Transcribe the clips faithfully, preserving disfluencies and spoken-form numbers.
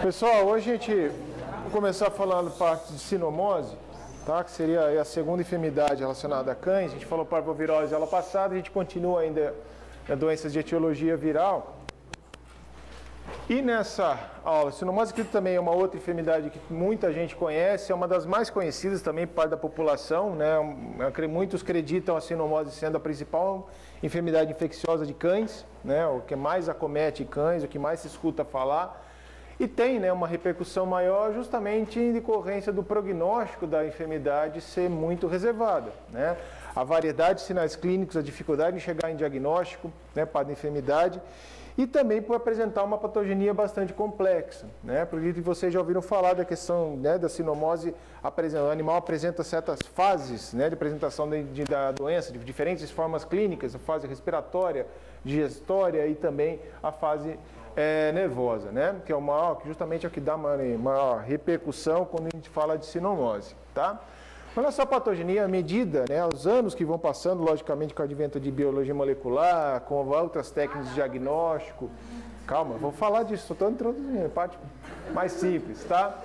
Pessoal, hoje a gente vai começar falando parte de sinomose, tá? Que seria a segunda enfermidade relacionada a cães. A gente falou parvovirose aula passada, a gente continua ainda na doenças de etiologia viral. E nessa aula, sinomose que também é uma outra enfermidade que muita gente conhece, é uma das mais conhecidas também por parte da população, né? Muitos acreditam a sinomose sendo a principal enfermidade infecciosa de cães, né? O que mais acomete cães, o que mais se escuta falar. E tem, né, uma repercussão maior justamente em decorrência do prognóstico da enfermidade ser muito reservada, né? A variedade de sinais clínicos, a dificuldade em chegar em diagnóstico, né, para a enfermidade, e também por apresentar uma patogenia bastante complexa, né? Porque vocês já ouviram falar da questão, né, da sinomose, o animal apresenta certas fases, né, de apresentação de, de, da doença, de diferentes formas clínicas, a fase respiratória, digestória e também a fase é, nervosa, né? Que é o maior, que justamente é o que dá maior, maior repercussão quando a gente fala de sinomose, tá? Mas não é só patogenia, à medida, né, os anos que vão passando, logicamente com o advento de biologia molecular, com outras técnicas de diagnóstico, calma, vou falar disso, estou introduzindo a parte mais simples, tá?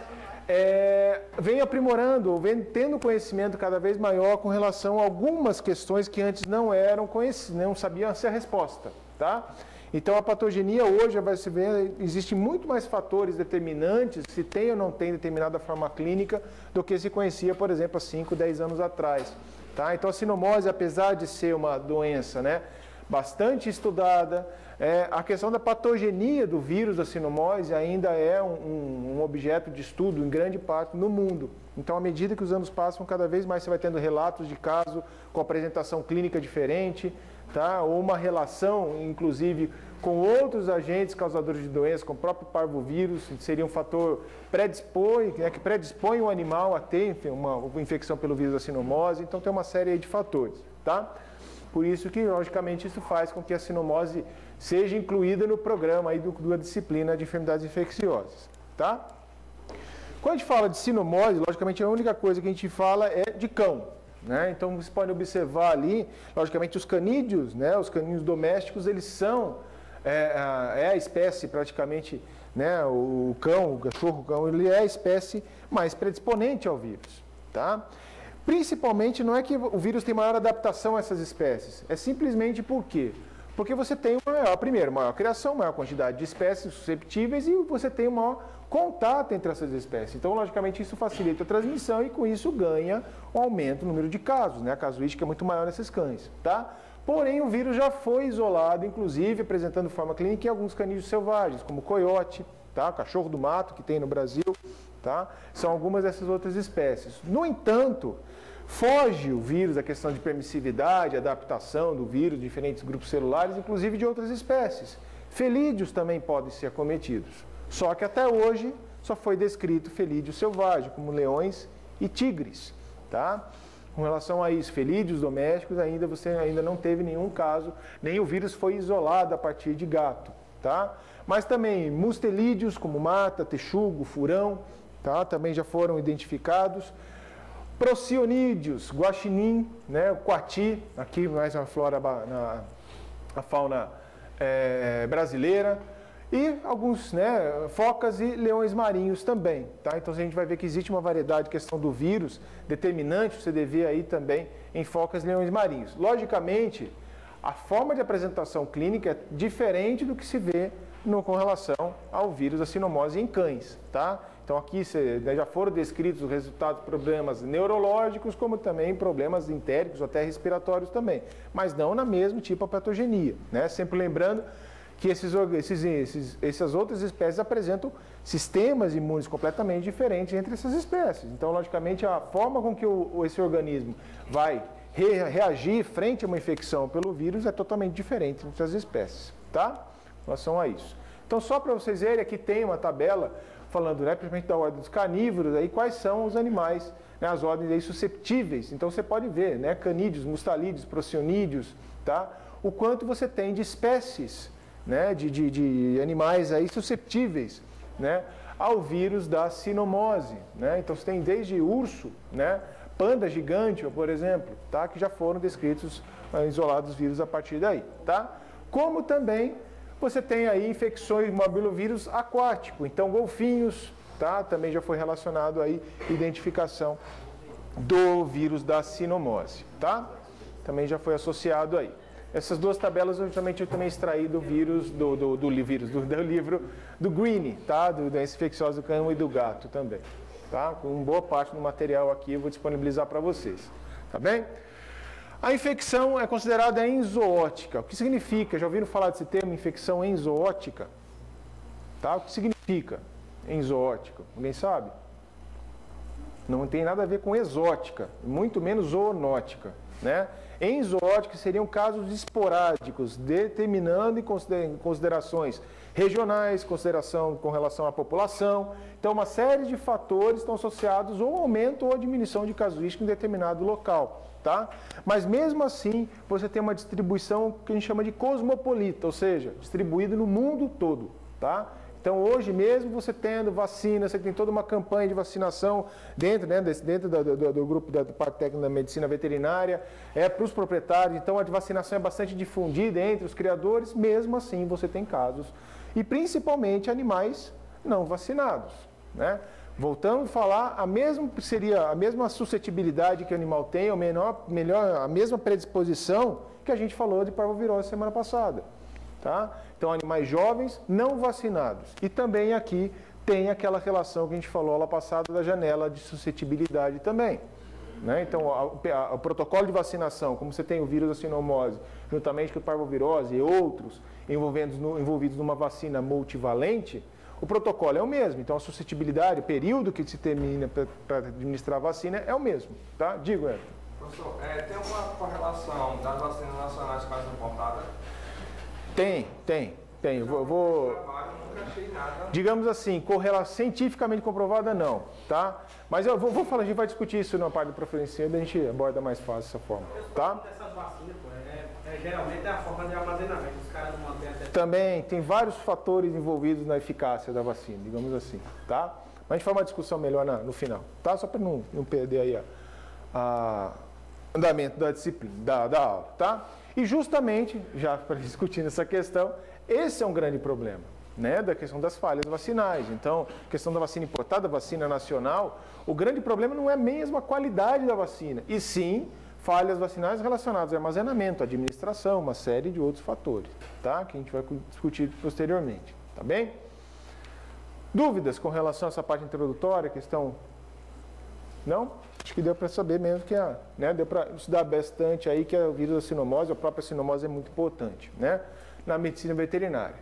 É, vem aprimorando, vem tendo conhecimento cada vez maior com relação a algumas questões que antes não eram conhecidas, não sabiam ser a resposta, tá? Então, a patogenia hoje, vai se ver, existe muito mais fatores determinantes, se tem ou não tem determinada forma clínica, do que se conhecia, por exemplo, há cinco, dez anos atrás. Tá? Então, a sinomose, apesar de ser uma doença, né, bastante estudada, é, a questão da patogenia do vírus da sinomose ainda é um, um objeto de estudo em grande parte no mundo. Então, à medida que os anos passam, cada vez mais você vai tendo relatos de caso com apresentação clínica diferente, tá? Ou uma relação, inclusive, com outros agentes causadores de doença, como o próprio parvovírus, que seria um fator predispõe, né, que predispõe o animal a ter uma, uma infecção pelo vírus da sinomose. Então, tem uma série de fatores, tá? Por isso que, logicamente, isso faz com que a sinomose seja incluída no programa aí do, da disciplina de enfermidades infecciosas, tá? Quando a gente fala de sinomose, logicamente, a única coisa que a gente fala é de cão, né? Então, vocês podem observar ali, logicamente, os canídeos, né? Os caninhos domésticos, eles são, é, a, é a espécie praticamente, né? O cão, o cachorro, o cão, ele é a espécie mais predisponente ao vírus, tá? Principalmente, não é que o vírus tem maior adaptação a essas espécies, é simplesmente por quê? Porque você tem, uma maior, primeiro, maior criação, maior quantidade de espécies susceptíveis e você tem um maior contato entre essas espécies. Então, logicamente, isso facilita a transmissão e, com isso, ganha um aumento no número de casos, né? A casuística é muito maior nesses cães, tá? Porém, o vírus já foi isolado, inclusive, apresentando forma clínica em alguns canídeos selvagens, como o coiote, tá? Cachorro do mato, que tem no Brasil, tá? São algumas dessas outras espécies. No entanto, foge o vírus a questão de permissividade, adaptação do vírus de diferentes grupos celulares, inclusive de outras espécies. Felídeos também podem ser acometidos. Só que até hoje só foi descrito felídeo selvagem, como leões e tigres, tá? Com relação a isso, felídeos domésticos, ainda você ainda não teve nenhum caso, nem o vírus foi isolado a partir de gato, tá? Mas também mustelídeos, como mata, texugo, furão, tá? Também já foram identificados. Procionídeos, guaxinim, né, o coati, aqui mais uma flora, na, a fauna é, brasileira, e alguns, né, focas e leões marinhos também, tá? Então a gente vai ver que existe uma variedade de questão do vírus determinante, você deve aí também em focas e leões marinhos. Logicamente, a forma de apresentação clínica é diferente do que se vê no, com relação ao vírus da sinomose em cães, tá? Então aqui já foram descritos os resultados de problemas neurológicos, como também problemas entéricos ou até respiratórios também, mas não na mesma tipo de patogenia, né? Sempre lembrando que esses, esses, esses, essas outras espécies apresentam sistemas imunes completamente diferentes entre essas espécies. Então, logicamente, a forma com que o, esse organismo vai re, reagir frente a uma infecção pelo vírus é totalmente diferente entre as espécies, tá? Em relação a isso. Então, só para vocês verem, aqui tem uma tabela falando, né, principalmente da ordem dos carnívoros, aí, quais são os animais, né, as ordens aí susceptíveis. Então, você pode ver, né, canídeos, mustalídeos, procionídeos, tá? O quanto você tem de espécies, né, de, de, de animais aí susceptíveis, né, ao vírus da sinomose, né? Então você tem desde urso, né, panda gigante, por exemplo, tá, que já foram descritos, isolados vírus a partir daí, tá? Como também você tem aí infecções de morbillovírus aquático, então golfinhos, tá? Também já foi relacionado aí identificação do vírus da sinomose, tá? Também já foi associado aí. Essas duas tabelas eu também, eu também extraí do vírus, do, do, do, vírus, do, do livro do Green, tá? Do doença infecciosa do cão e do gato também, tá? Com boa parte do material aqui eu vou disponibilizar para vocês, tá bem? A infecção é considerada enzootica. O que significa? Já ouviram falar desse termo, infecção enzootica? Tá? O que significa enzootica? Alguém sabe? Não tem nada a ver com exótica, muito menos zoonótica, né? Enzootica seriam casos esporádicos, determinando em considerações regionais, consideração com relação à população. Então, uma série de fatores estão associados ou aumento ou diminuição de casuística em determinado local, tá? Mas, mesmo assim, você tem uma distribuição que a gente chama de cosmopolita, ou seja, distribuído no mundo todo, tá? Então, hoje mesmo, você tendo vacina, você tem toda uma campanha de vacinação dentro, né, desse, dentro do, do, do grupo da, do Parque Técnico da Medicina Veterinária, é para os proprietários, então a vacinação é bastante difundida entre os criadores, mesmo assim você tem casos, e principalmente animais não vacinados, né? Voltando a falar, a mesma, seria a mesma suscetibilidade que o animal tem, ou menor, melhor, a mesma predisposição que a gente falou de parvovirose semana passada. Tá? Então, animais jovens não vacinados. E também aqui tem aquela relação que a gente falou lá passada da janela de suscetibilidade também. Né? Então, a, a, o protocolo de vacinação, como você tem o vírus da sinomose, juntamente com a parvovirose e outros envolvidos, no, envolvidos numa vacina multivalente, o protocolo é o mesmo. Então, a suscetibilidade, o período que se termina para administrar a vacina é o mesmo. Tá? Digo, Everton. Professor, é, tem alguma correlação das vacinas nacionais com as importadas? Tem, tem, tem. Eu vou, eu vou... Digamos assim, correlação cientificamente comprovada não, tá? Mas eu vou, vou falar, a gente vai discutir isso na parte do preferencial, daí a gente aborda mais fácil dessa forma, tá? Essas vacinas, pô, é, é, geralmente é a forma de armazenamento, os caras não mantêm até... Também tem vários fatores envolvidos na eficácia da vacina, digamos assim, tá? Mas a gente faz uma discussão melhor na, no final, tá? Só para não, não perder aí a, a andamento da disciplina, da, da aula, tá? E justamente, já para discutir essa questão, esse é um grande problema, né, da questão das falhas vacinais. Então, a questão da vacina importada, vacina nacional, o grande problema não é mesmo a qualidade da vacina, e sim falhas vacinais relacionadas ao armazenamento, administração, uma série de outros fatores, tá, que a gente vai discutir posteriormente, tá bem? Dúvidas com relação a essa parte introdutória, questão... Não? Acho que deu para saber mesmo que a, né, deu para estudar bastante aí que o vírus da sinomose, a própria sinomose é muito importante, né, na medicina veterinária.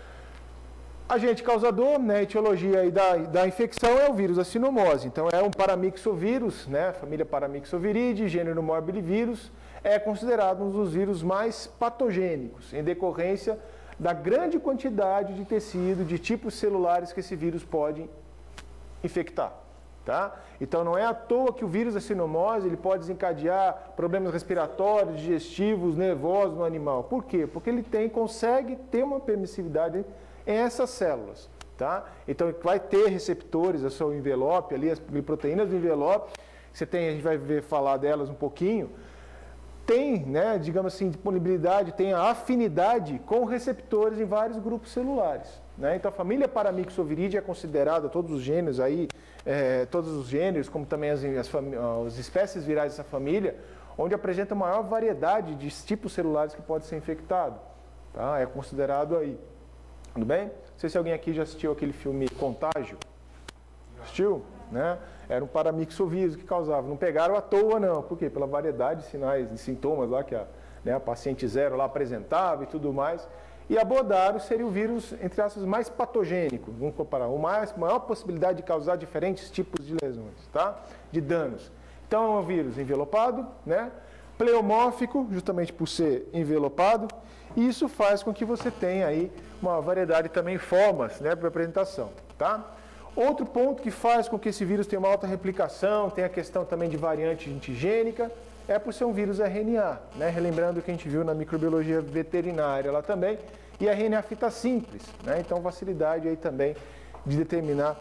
Agente causador, né, a etiologia aí da, da infecção é o vírus da sinomose. Então é um paramyxovírus, né, família Paramyxoviridae, gênero morbillivirus, é considerado um dos vírus mais patogênicos, em decorrência da grande quantidade de tecido, de tipos celulares que esse vírus pode infectar. Tá? Então não é à toa que o vírus da sinomose ele pode desencadear problemas respiratórios, digestivos, nervosos no animal. Por quê? Porque ele tem, consegue ter uma permissividade em essas células. Tá? Então vai ter receptores, a seu envelope ali, as proteínas do envelope, você tem, a gente vai ver falar delas um pouquinho, tem, né, digamos assim, disponibilidade, tem a afinidade com receptores em vários grupos celulares. Né? Então a família Paramyxoviridae é considerada, todos os gêneros aí, é, todos os gêneros, como também as, as, as espécies virais dessa família, onde apresenta maior variedade de tipos celulares que pode ser infectado. Tá? É considerado aí. Tudo bem? Não sei se alguém aqui já assistiu aquele filme Contágio. Assistiu? Né? Era um paramyxovírus que causava. Não pegaram à toa, não. Por quê? Pela variedade de sinais, de sintomas lá que a, né, a paciente zero lá apresentava e tudo mais. E abordaram seria o vírus, entre aspas, mais patogênico. Vamos comparar. O mais, maior possibilidade de causar diferentes tipos de lesões, tá? De danos. Então é um vírus envelopado, né? Pleomórfico, justamente por ser envelopado. E isso faz com que você tenha aí uma variedade também de formas, né, para apresentação, tá? Outro ponto que faz com que esse vírus tenha uma alta replicação, tem a questão também de variante antigênica, é por ser um vírus R N A, né? Relembrando o que a gente viu na microbiologia veterinária lá também, e a R N A fita simples, né? Então facilidade aí também de determinar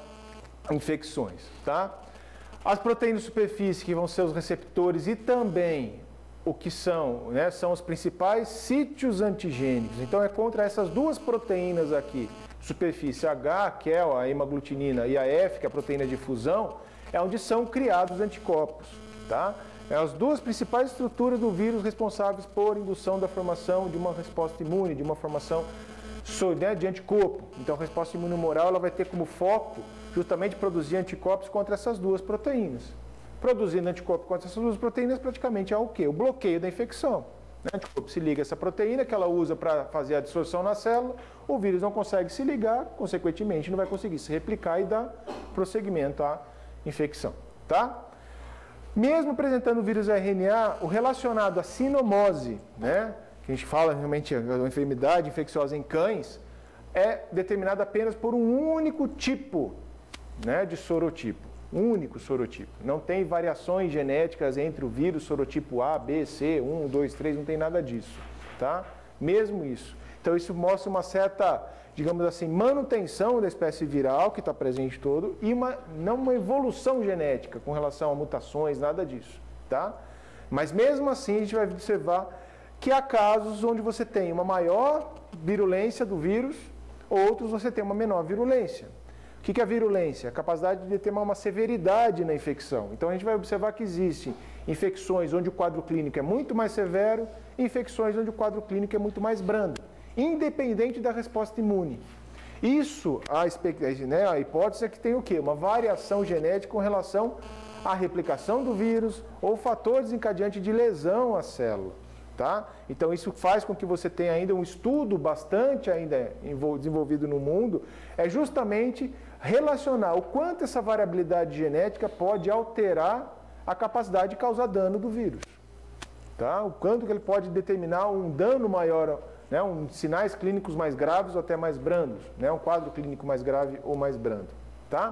infecções, tá? As proteínas de superfície, que vão ser os receptores e também o que são, né, são os principais sítios antigênicos. Então é contra essas duas proteínas aqui, superfície H, aquela, a hemaglutinina, e a F, que é a proteína de fusão, é onde são criados anticorpos, tá? É as duas principais estruturas do vírus responsáveis por indução da formação de uma resposta imune, de uma formação de anticorpo. Então a resposta imune humoral ela vai ter como foco justamente produzir anticorpos contra essas duas proteínas. Produzindo anticorpo contra essas duas proteínas praticamente é o quê? O bloqueio da infecção. O anticorpo se liga a essa proteína que ela usa para fazer a absorção na célula, o vírus não consegue se ligar, consequentemente não vai conseguir se replicar e dar prosseguimento à infecção, tá? Mesmo apresentando o vírus R N A, o relacionado à sinomose, né, que a gente fala realmente a enfermidade infecciosa em cães, é determinado apenas por um único tipo, né, de sorotipo. Um único sorotipo. Não tem variações genéticas entre o vírus sorotipo A, B, C, um, dois, três, não tem nada disso, tá? Mesmo isso. Então isso mostra uma certa, digamos assim, manutenção da espécie viral que está presente todo e uma, não uma evolução genética com relação a mutações, nada disso, tá? Mas mesmo assim a gente vai observar que há casos onde você tem uma maior virulência do vírus, outros você tem uma menor virulência. O que é a virulência? A capacidade de determinar uma severidade na infecção. Então a gente vai observar que existem infecções onde o quadro clínico é muito mais severo e infecções onde o quadro clínico é muito mais brando, independente da resposta imune. Isso, a, né, a hipótese é que tem o quê? Uma variação genética com relação à replicação do vírus ou fator desencadeante de lesão à célula. Tá? Então isso faz com que você tenha ainda um estudo bastante ainda desenvolvido no mundo, é justamente relacionar o quanto essa variabilidade genética pode alterar a capacidade de causar dano do vírus. Tá? O quanto que ele pode determinar um dano maior, né, um, sinais clínicos mais graves ou até mais brandos, né, um quadro clínico mais grave ou mais brando. Tá?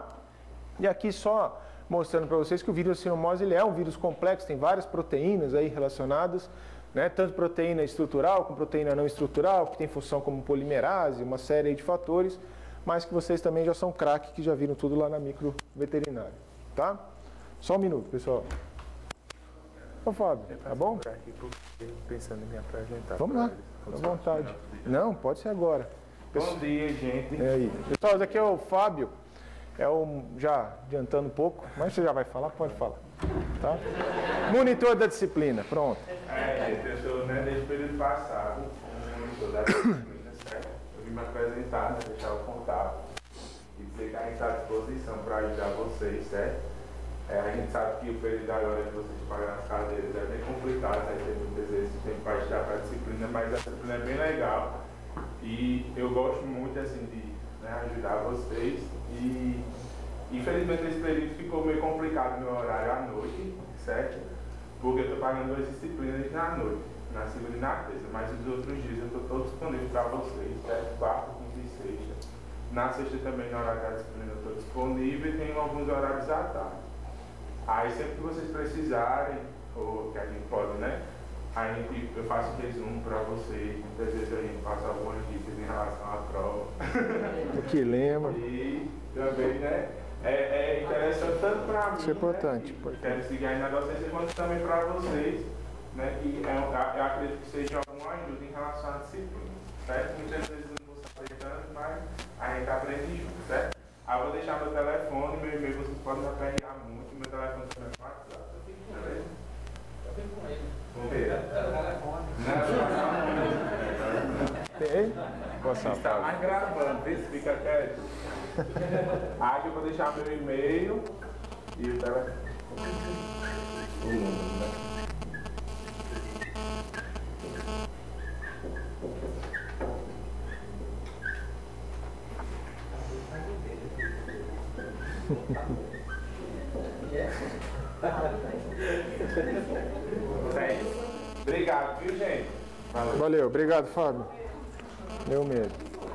E aqui só mostrando para vocês que o vírus da sinomose ele é um vírus complexo, tem várias proteínas aí relacionadas, né, tanto proteína estrutural como proteína não estrutural, que tem função como polimerase, uma série de fatores, mas que vocês também já são craque, que já viram tudo lá na micro veterinária, tá? Só um minuto, pessoal. Ô, Fábio, tá bom? Pensando em me apresentar. Vamos lá, à vontade. Não, pode ser agora. Bom dia, gente. É aí. Pessoal, esse aqui é o Fábio, é o, já adiantando um pouco, mas você já vai falar? Pode falar. Tá? Monitor da disciplina, pronto. É, gente, eu sou, né, desde o período passado, como monitor da disciplina, certo? Eu vim me apresentar, né, deixar o contato e dizer que a gente está à disposição para ajudar vocês, certo? É, a gente sabe que o período agora de vocês pagar as cadeiras é bem complicado, né? Tem muitas vezes tempo para estudar para a disciplina, mas a disciplina é bem legal e eu gosto muito assim, de, né, ajudar vocês e infelizmente esse período ficou meio complicado no meu horário à noite, certo? Porque eu estou pagando duas disciplinas na noite, na segunda e na terça, mas os outros dias eu estou todo disponível para vocês, certo? Quarta, quinta e sexta. Na sexta também, no horário da disciplina, eu estou disponível e tenho alguns horários à tarde. Aí sempre que vocês precisarem, ou que a gente pode, né? A gente, eu faço um resumo para vocês, muitas vezes a gente passa algumas dicas em relação à prova. Que lembra. E também, né? É, é interessante tanto para mim, isso é importante, né, importante. Quero seguir aí na docência, quanto também para vocês, né, que é, eu acredito que seja alguma ajuda em relação à disciplina, certo? Muitas vezes eu não vou saber tanto, mas a gente aprende junto, certo? Aí eu vou deixar meu telefone, meu e-mail, vocês podem me aperrear muito, meu telefone também é no WhatsApp, beleza? Eu fico com ele. Com ele? Telefone. Tem? Posso Está falar? mais gravando, vê se fica quieto. Aí eu vou deixar meu e-mail e o telefone. O número, né? Obrigado, viu, gente? Valeu. Valeu, obrigado, Fábio. Meu medo.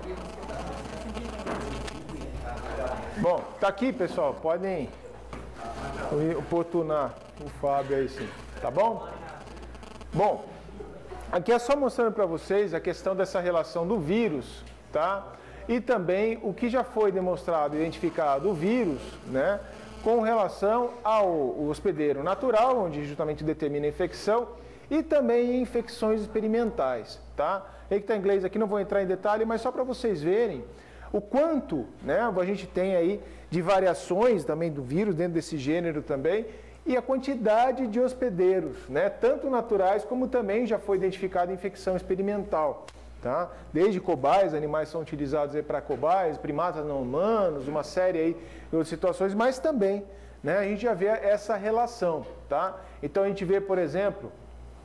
Bom, tá aqui, pessoal. Podem oportunar o Fábio aí, sim. Tá bom? Bom, aqui é só mostrando para vocês a questão dessa relação do vírus, tá? E também o que já foi demonstrado, identificado o vírus, né? Com relação ao hospedeiro natural, onde justamente determina a infecção, e também em infecções experimentais, tá? Aí que está em inglês aqui, não vou entrar em detalhe, mas só para vocês verem o quanto, né, a gente tem aí de variações também do vírus dentro desse gênero também, e a quantidade de hospedeiros, né, tanto naturais como também já foi identificada infecção experimental. Tá? Desde cobaias, animais são utilizados para cobaias, primatas não humanos, uma série aí de outras situações, mas também, né, a gente já vê essa relação. Tá? Então a gente vê, por exemplo,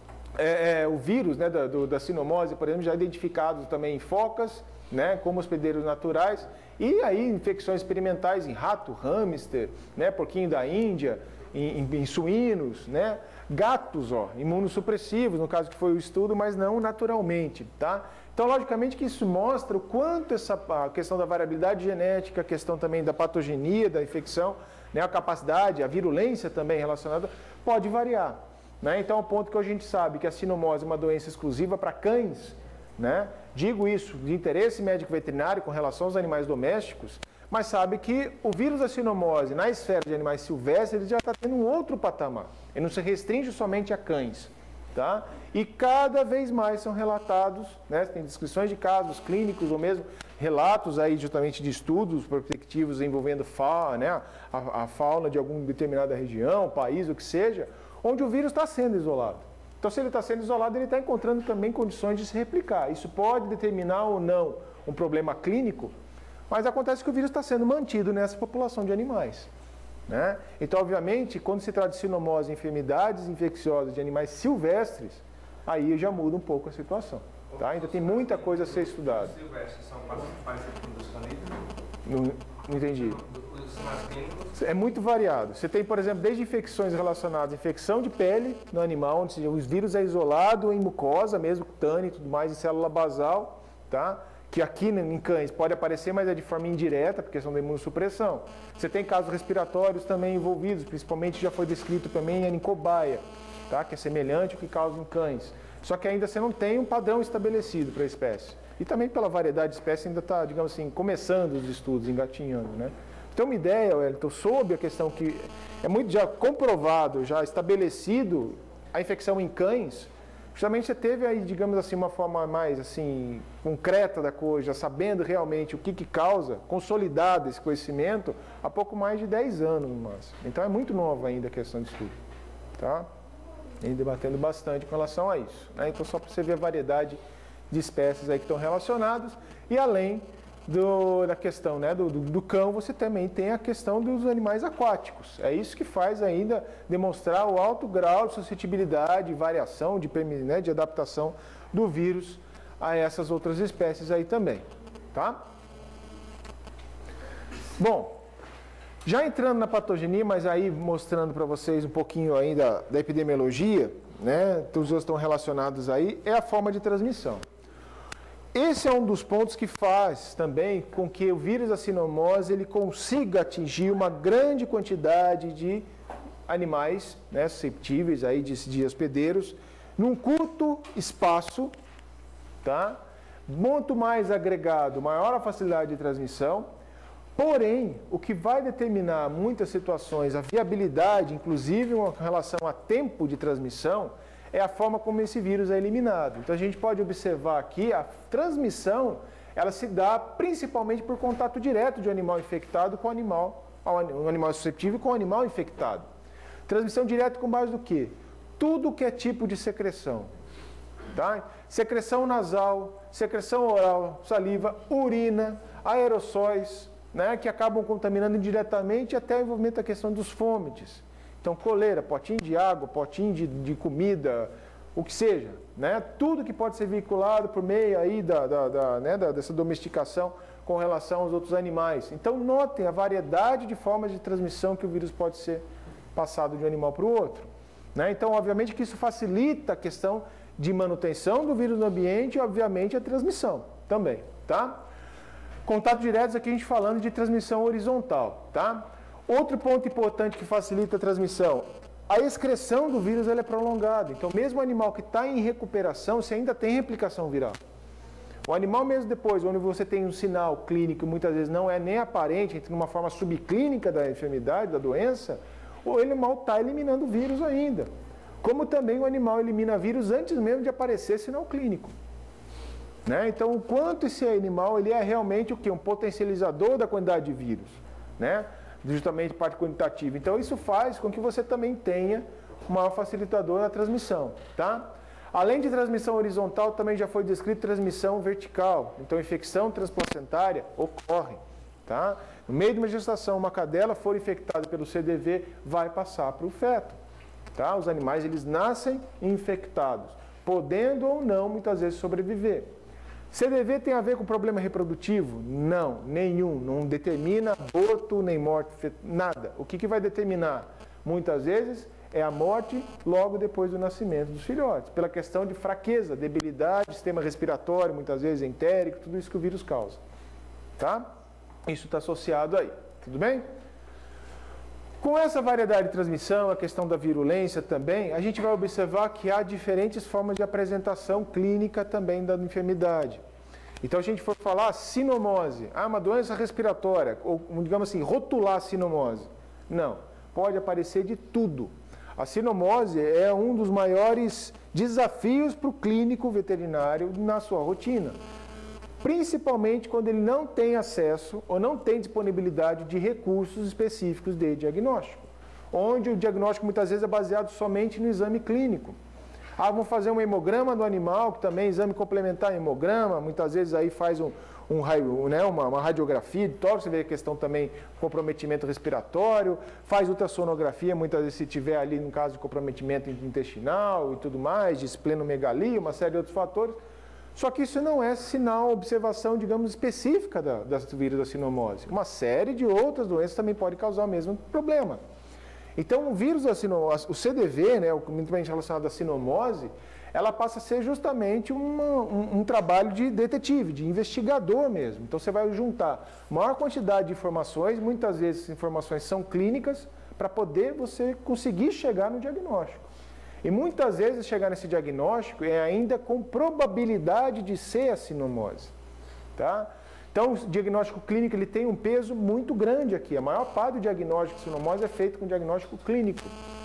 é, é, o vírus, né, da, do, da sinomose, por exemplo, já identificado também em focas, né, como hospedeiros naturais, e aí infecções experimentais em rato, hamster, né, porquinho da Índia, em, em, em suínos, né, gatos, ó, imunossupressivos, no caso que foi o estudo, mas não naturalmente, tá? Então, logicamente que isso mostra o quanto essa a questão da variabilidade genética, a questão também da patogenia, da infecção, né, a capacidade, a virulência também relacionada, pode variar. Né? Então, ao ponto que a gente sabe que a sinomose é uma doença exclusiva para cães, né? Digo isso de interesse médico veterinário com relação aos animais domésticos, mas sabe que o vírus da sinomose na esfera de animais silvestres ele já está tendo um outro patamar. Ele não se restringe somente a cães. Tá? E cada vez mais são relatados, né, tem descrições de casos clínicos ou mesmo relatos aí justamente de estudos prospectivos envolvendo fauna, né, a, a fauna de alguma determinada região, país, o que seja, onde o vírus está sendo isolado. Então, se ele está sendo isolado, ele está encontrando também condições de se replicar. Isso pode determinar ou não um problema clínico, mas acontece que o vírus está sendo mantido nessa população de animais. Né? Então, obviamente, quando se trata de sinomose, enfermidades infecciosas de animais silvestres, aí já muda um pouco a situação. Tá? Ainda tem muita coisa a ser estudada. Os silvestres são parecidos com os canídeos? Não, não entendi. Os sinais clínicos? É muito variado. Você tem, por exemplo, desde infecções relacionadas à infecção de pele no animal, onde os vírus é isolado em mucosa, mesmo cutânea e tudo mais, em célula basal, tá? Que aqui em cães pode aparecer, mas é de forma indireta, por questão da imunossupressão. Você tem casos respiratórios também envolvidos, principalmente já foi descrito também em cobaia, tá? Que é semelhante ao que causa em cães. Só que ainda você não tem um padrão estabelecido para a espécie. E também pela variedade de espécie ainda está, digamos assim, começando os estudos, engatinhando, né? Então, uma ideia, Wellington, sobre a questão que é muito já comprovado, já estabelecido a infecção em cães, justamente você teve aí, digamos assim, uma forma mais assim, concreta da coisa, sabendo realmente o que, que causa, consolidado esse conhecimento, há pouco mais de dez anos no máximo. Então é muito nova ainda a questão de estudo. Tá? E debatendo bastante com relação a isso. Né? Então só para você ver a variedade de espécies aí que estão relacionadas. E além do, da questão, né, do, do, do cão, você também tem a questão dos animais aquáticos. É isso que faz ainda demonstrar o alto grau de suscetibilidade, variação, de, né, de adaptação do vírus a essas outras espécies aí também. Tá? Bom, já entrando na patogenia, mas aí mostrando para vocês um pouquinho ainda da epidemiologia, né, todos os estão relacionados aí, é a forma de transmissão. Esse é um dos pontos que faz também com que o vírus da sinomose ele consiga atingir uma grande quantidade de animais, né, susceptíveis aí de, de hospedeiros num curto espaço, tá? Muito mais agregado, maior a facilidade de transmissão. Porém, o que vai determinar muitas situações a viabilidade, inclusive com relação a tempo de transmissão, é a forma como esse vírus é eliminado. Então a gente pode observar aqui a transmissão, ela se dá principalmente por contato direto de um animal infectado com o animal, um animal suscetível com o animal infectado. Transmissão direta com base do quê? Tudo que é tipo de secreção. Tá? Secreção nasal, secreção oral, saliva, urina, aerossóis, né, que acabam contaminando indiretamente até o envolvimento da questão dos fômites. Então, coleira, potinho de água, potinho de, de comida, o que seja, né? Tudo que pode ser veiculado por meio aí da, da, da, né, da, dessa domesticação com relação aos outros animais. Então, notem a variedade de formas de transmissão que o vírus pode ser passado de um animal para o outro. Né? Então, obviamente que isso facilita a questão de manutenção do vírus no ambiente e, obviamente, a transmissão também, tá? Contato direto, aqui a gente falando de transmissão horizontal, tá? Outro ponto importante que facilita a transmissão, a excreção do vírus ela é prolongada. Então, mesmo o animal que está em recuperação, você ainda tem replicação viral. O animal mesmo depois, onde você tem um sinal clínico, muitas vezes não é nem aparente, entra numa forma subclínica da enfermidade, da doença, o animal está eliminando o vírus ainda. como também o animal elimina vírus antes mesmo de aparecer sinal clínico. Né? Então, o quanto esse animal ele é realmente o quê? Um potencializador da quantidade de vírus, né? Justamente parte quantitativa. Então, isso faz com que você também tenha um maior facilitador na transmissão. Tá? Além de transmissão horizontal, também já foi descrito transmissão vertical. Então, infecção transplacentária ocorre. Tá? No meio de uma gestação, uma cadela for infectada pelo C D V, vai passar para o feto. Tá? Os animais eles nascem infectados, podendo ou não, muitas vezes, sobreviver. C D V tem a ver com problema reprodutivo? Não, nenhum. Não determina aborto, nem morte, nada. O que, que vai determinar? Muitas vezes é a morte logo depois do nascimento dos filhotes, pela questão de fraqueza, debilidade, sistema respiratório, muitas vezes entérico, tudo isso que o vírus causa. Tá? Isso está associado aí. Tudo bem? Com essa variedade de transmissão, a questão da virulência também, a gente vai observar que há diferentes formas de apresentação clínica também da enfermidade. Então, a gente for falar sinomose, ah, uma doença respiratória, ou digamos assim, rotular a sinomose. Não, pode aparecer de tudo. A sinomose é um dos maiores desafios para o clínico veterinário na sua rotina. Principalmente quando ele não tem acesso ou não tem disponibilidade de recursos específicos de diagnóstico, onde o diagnóstico muitas vezes é baseado somente no exame clínico. Ah, vamos fazer um hemograma do animal, que também é exame complementar hemograma, muitas vezes aí faz um, um raio, né, uma, uma radiografia de tórax, você vê a questão também comprometimento respiratório, faz ultrassonografia, muitas vezes se tiver ali no caso de comprometimento intestinal e tudo mais, de esplenomegalia, uma série de outros fatores. Só que isso não é sinal, observação, digamos, específica da, das vírus da sinomose. Uma série de outras doenças também pode causar o mesmo problema. Então, o vírus da sinomose, o C D V, né, muito bem relacionado à sinomose, ela passa a ser justamente uma, um, um trabalho de detetive, de investigador mesmo. Então, você vai juntar maior quantidade de informações, muitas vezes essas informações são clínicas, para poder você conseguir chegar no diagnóstico. E muitas vezes chegar nesse diagnóstico é ainda com probabilidade de ser a sinomose. Tá? Então, o diagnóstico clínico ele tem um peso muito grande aqui. A maior parte do diagnóstico de sinomose é feito com diagnóstico clínico.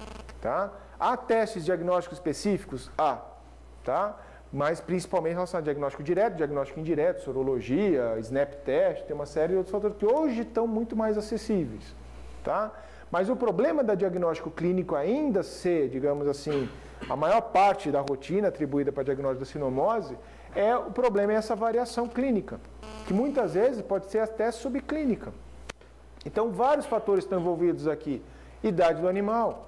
Tá? Há testes diagnósticos específicos? Há. Tá? Mas principalmente relacionado ao diagnóstico direto, diagnóstico indireto, sorologia, snap test, tem uma série de outros fatores que hoje estão muito mais acessíveis. Tá? Mas o problema da diagnóstico clínico ainda ser, digamos assim, a maior parte da rotina atribuída para diagnóstico da sinomose, é o problema é essa variação clínica, que muitas vezes pode ser até subclínica. Então, vários fatores estão envolvidos aqui. Idade do animal,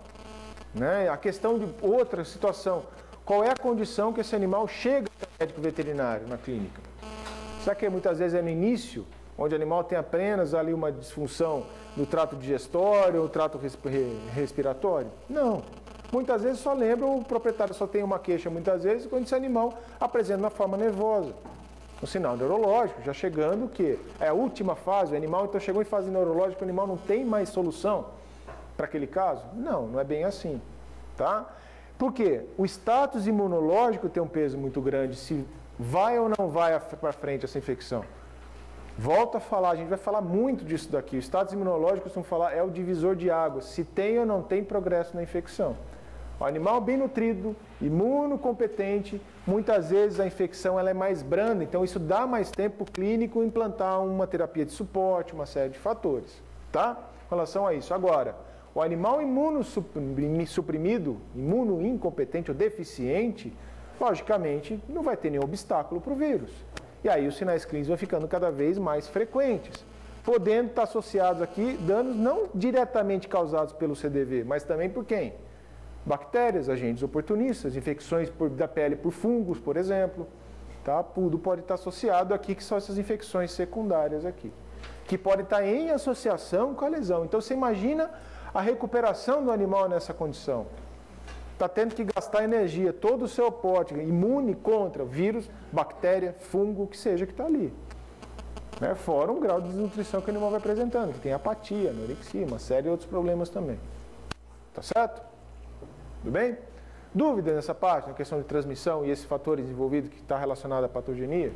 né? A questão de outra situação, qual é a condição que esse animal chega ao médico veterinário na clínica? Será que muitas vezes é no início, onde o animal tem apenas ali uma disfunção do trato digestório ou trato respiratório? Não. Muitas vezes só lembra, o proprietário só tem uma queixa muitas vezes quando esse animal apresenta uma forma nervosa. Um sinal neurológico, já chegando o quê? É a última fase, o animal então chegou em fase neurológica, o animal não tem mais solução para aquele caso? Não, não é bem assim. Tá? Por quê? O status imunológico tem um peso muito grande, se vai ou não vai para frente essa infecção. Volto a falar, a gente vai falar muito disso daqui. O status imunológico, vamos falar, é o divisor de águas. Se tem ou não tem progresso na infecção. O animal bem nutrido, imunocompetente, muitas vezes a infecção ela é mais branda, então isso dá mais tempo clínico implantar uma terapia de suporte, uma série de fatores. Tá? Com relação a isso. Agora, o animal imunossuprimido, imunoincompetente ou deficiente, logicamente não vai ter nenhum obstáculo para o vírus. E aí os sinais clínicos vão ficando cada vez mais frequentes, podendo estar associados aqui danos não diretamente causados pelo C D V, mas também por quem? Bactérias, agentes oportunistas, infecções por, da pele por fungos, por exemplo. Tá? Tudo pode estar associado aqui, que são essas infecções secundárias aqui, que podem estar em associação com a lesão. Então você imagina a recuperação do animal nessa condição. Está tendo que gastar energia, todo o seu aporte imune contra vírus, bactéria, fungo, que seja que está ali. Né? Fora um grau de desnutrição que o animal vai apresentando, que tem apatia, anorexia, uma série de outros problemas também. Tá certo? Tudo bem? Dúvidas nessa parte, na questão de transmissão e esses fatores envolvidos que está relacionado à patogenia?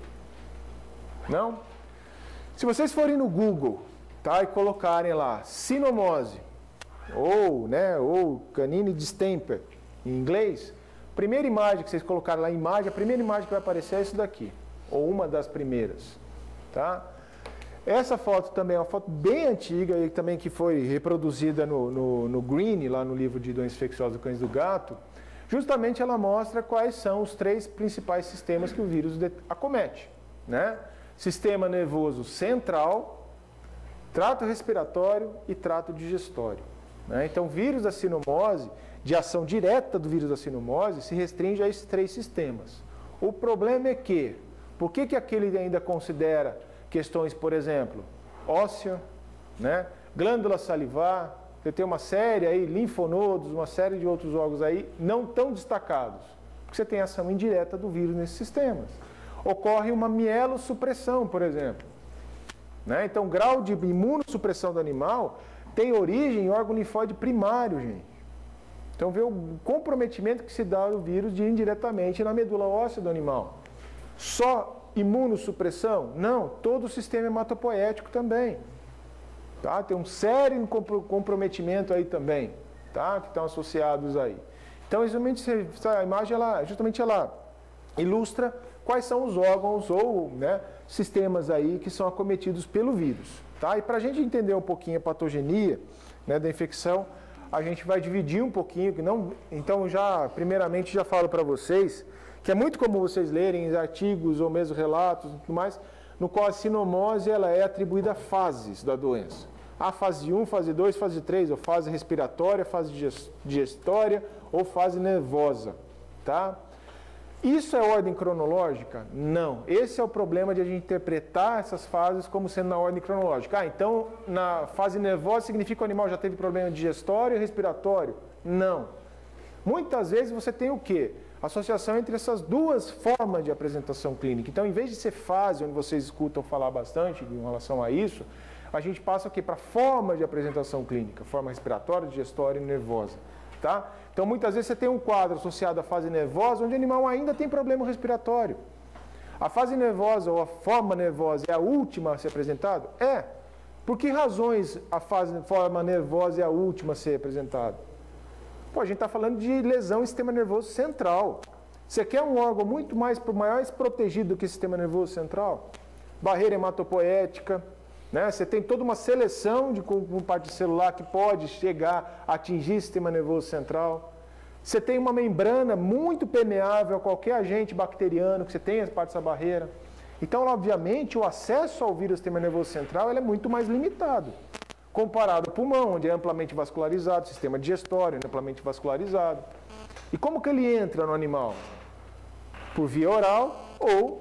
Não? Se vocês forem no Google, tá, e colocarem lá sinomose ou, né, ou canine distemper, em inglês, primeira imagem que vocês colocaram lá, imagem, a primeira imagem que vai aparecer é isso daqui, ou uma das primeiras, tá? Essa foto também é uma foto bem antiga, e também que foi reproduzida no, no, no Green, lá no livro de doenças infecciosas do cães do gato. Justamente ela mostra quais são os três principais sistemas que o vírus acomete, né? Sistema nervoso central, trato respiratório e trato digestório, né? Então, o vírus da sinomose, de ação direta do vírus da sinomose, se restringe a esses três sistemas. O problema é que, por que que aquele ainda considera questões, por exemplo, óssea, né? Glândula salivar, você tem uma série aí, linfonodos, uma série de outros órgãos aí, não tão destacados, porque você tem ação indireta do vírus nesses sistemas. Ocorre uma mielossupressão, por exemplo, né? Então, o grau de imunossupressão do animal tem origem em órgão linfóide primário, gente. Então, vê o comprometimento que se dá ao vírus de indiretamente na medula óssea do animal. Só imunossupressão? Não, todo o sistema hematopoético também. Tá? Tem um sério comprometimento aí também, tá? Que estão associados aí. Então, justamente, essa imagem, ela, justamente ela ilustra quais são os órgãos ou, né, sistemas aí que são acometidos pelo vírus. Tá? E para a gente entender um pouquinho a patogenia, né, da infecção, a gente vai dividir um pouquinho, que não, então já, primeiramente, já falo para vocês, que é muito comum vocês lerem artigos ou mesmo relatos e tudo mais, no qual a sinomose ela é atribuída a fases da doença. A fase um, fase dois, fase três, ou fase respiratória, fase digestória ou fase nervosa, tá? Isso é ordem cronológica? Não. Esse é o problema de a gente interpretar essas fases como sendo na ordem cronológica. Ah, então na fase nervosa significa que o animal já teve problema digestório e respiratório? Não. Muitas vezes você tem o quê? Associação entre essas duas formas de apresentação clínica. Então, em vez de ser fase, onde vocês escutam falar bastante em relação a isso, a gente passa aqui para forma de apresentação clínica, forma respiratória, digestória e nervosa. Tá? Então, muitas vezes você tem um quadro associado à fase nervosa, onde o animal ainda tem problema respiratório. A fase nervosa ou a forma nervosa é a última a ser apresentada? É. Por que razões a fase, forma nervosa é a última a ser apresentada? Pô, a gente está falando de lesão em sistema nervoso central. Você quer um órgão muito mais, mais protegido do que o sistema nervoso central? Barreira hematopoética, né? Você tem toda uma seleção de com parte celular que pode chegar a atingir o sistema nervoso central. Você tem uma membrana muito permeável a qualquer agente bacteriano que você tenha parte dessa barreira. Então, obviamente, o acesso ao vírus do sistema nervoso central ele é muito mais limitado, comparado ao pulmão, onde é amplamente vascularizado, sistema digestório amplamente vascularizado. E como que ele entra no animal? Por via oral ou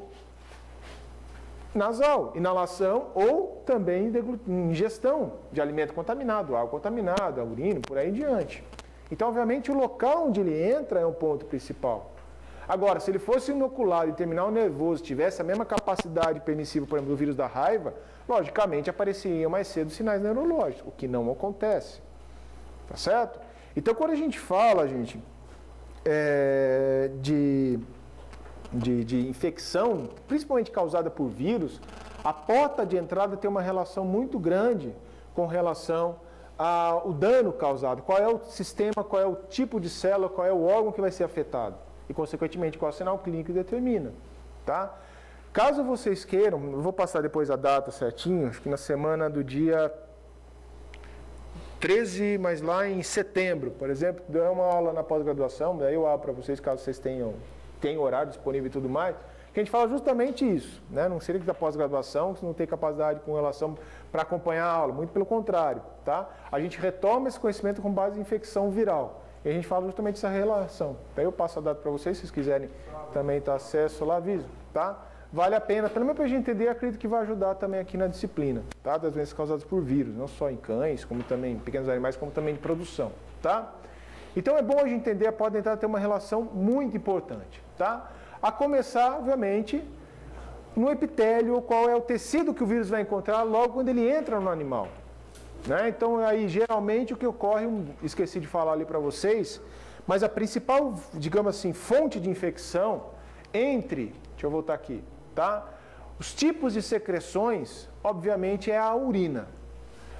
nasal, inalação ou também ingestão de alimento contaminado, água contaminada, urina, por aí em diante. Então, obviamente, o local onde ele entra é um ponto principal. Agora, se ele fosse inoculado e terminal nervoso, tivesse a mesma capacidade permissiva, por exemplo, do vírus da raiva, logicamente apareceriam mais cedo sinais neurológicos, o que não acontece. Tá certo? Então, quando a gente fala, gente, é, de... De, de infecção, principalmente causada por vírus, a porta de entrada tem uma relação muito grande com relação ao dano causado. Qual é o sistema, qual é o tipo de célula, qual é o órgão que vai ser afetado. E, consequentemente, qual é o sinal clínico que determina. Tá? Caso vocês queiram, eu vou passar depois a data certinho, acho que na semana do dia treze, mas lá em setembro, por exemplo, deu uma aula na pós-graduação, daí eu abro para vocês, caso vocês tenham... tem horário disponível e tudo mais, que a gente fala justamente isso, né? Não seria que da pós-graduação, que você não tem capacidade com relação para acompanhar a aula, muito pelo contrário, tá? A gente retoma esse conhecimento com base em infecção viral, e a gente fala justamente essa relação. Daí eu passo a data para vocês, se vocês quiserem também ter acesso lá, aviso, tá? Vale a pena, pelo menos para a gente entender, acredito que vai ajudar também aqui na disciplina, tá? Das doenças causadas por vírus, não só em cães, como também em pequenos animais, como também de produção, tá? Então é bom a gente entender, pode entrar ter uma relação muito importante, tá? A começar, obviamente, no epitélio, qual é o tecido que o vírus vai encontrar logo quando ele entra no animal, né? Então aí geralmente o que ocorre, esqueci de falar ali para vocês, mas a principal, digamos assim, fonte de infecção entre, deixa eu voltar aqui, tá? Os tipos de secreções, obviamente, é a urina.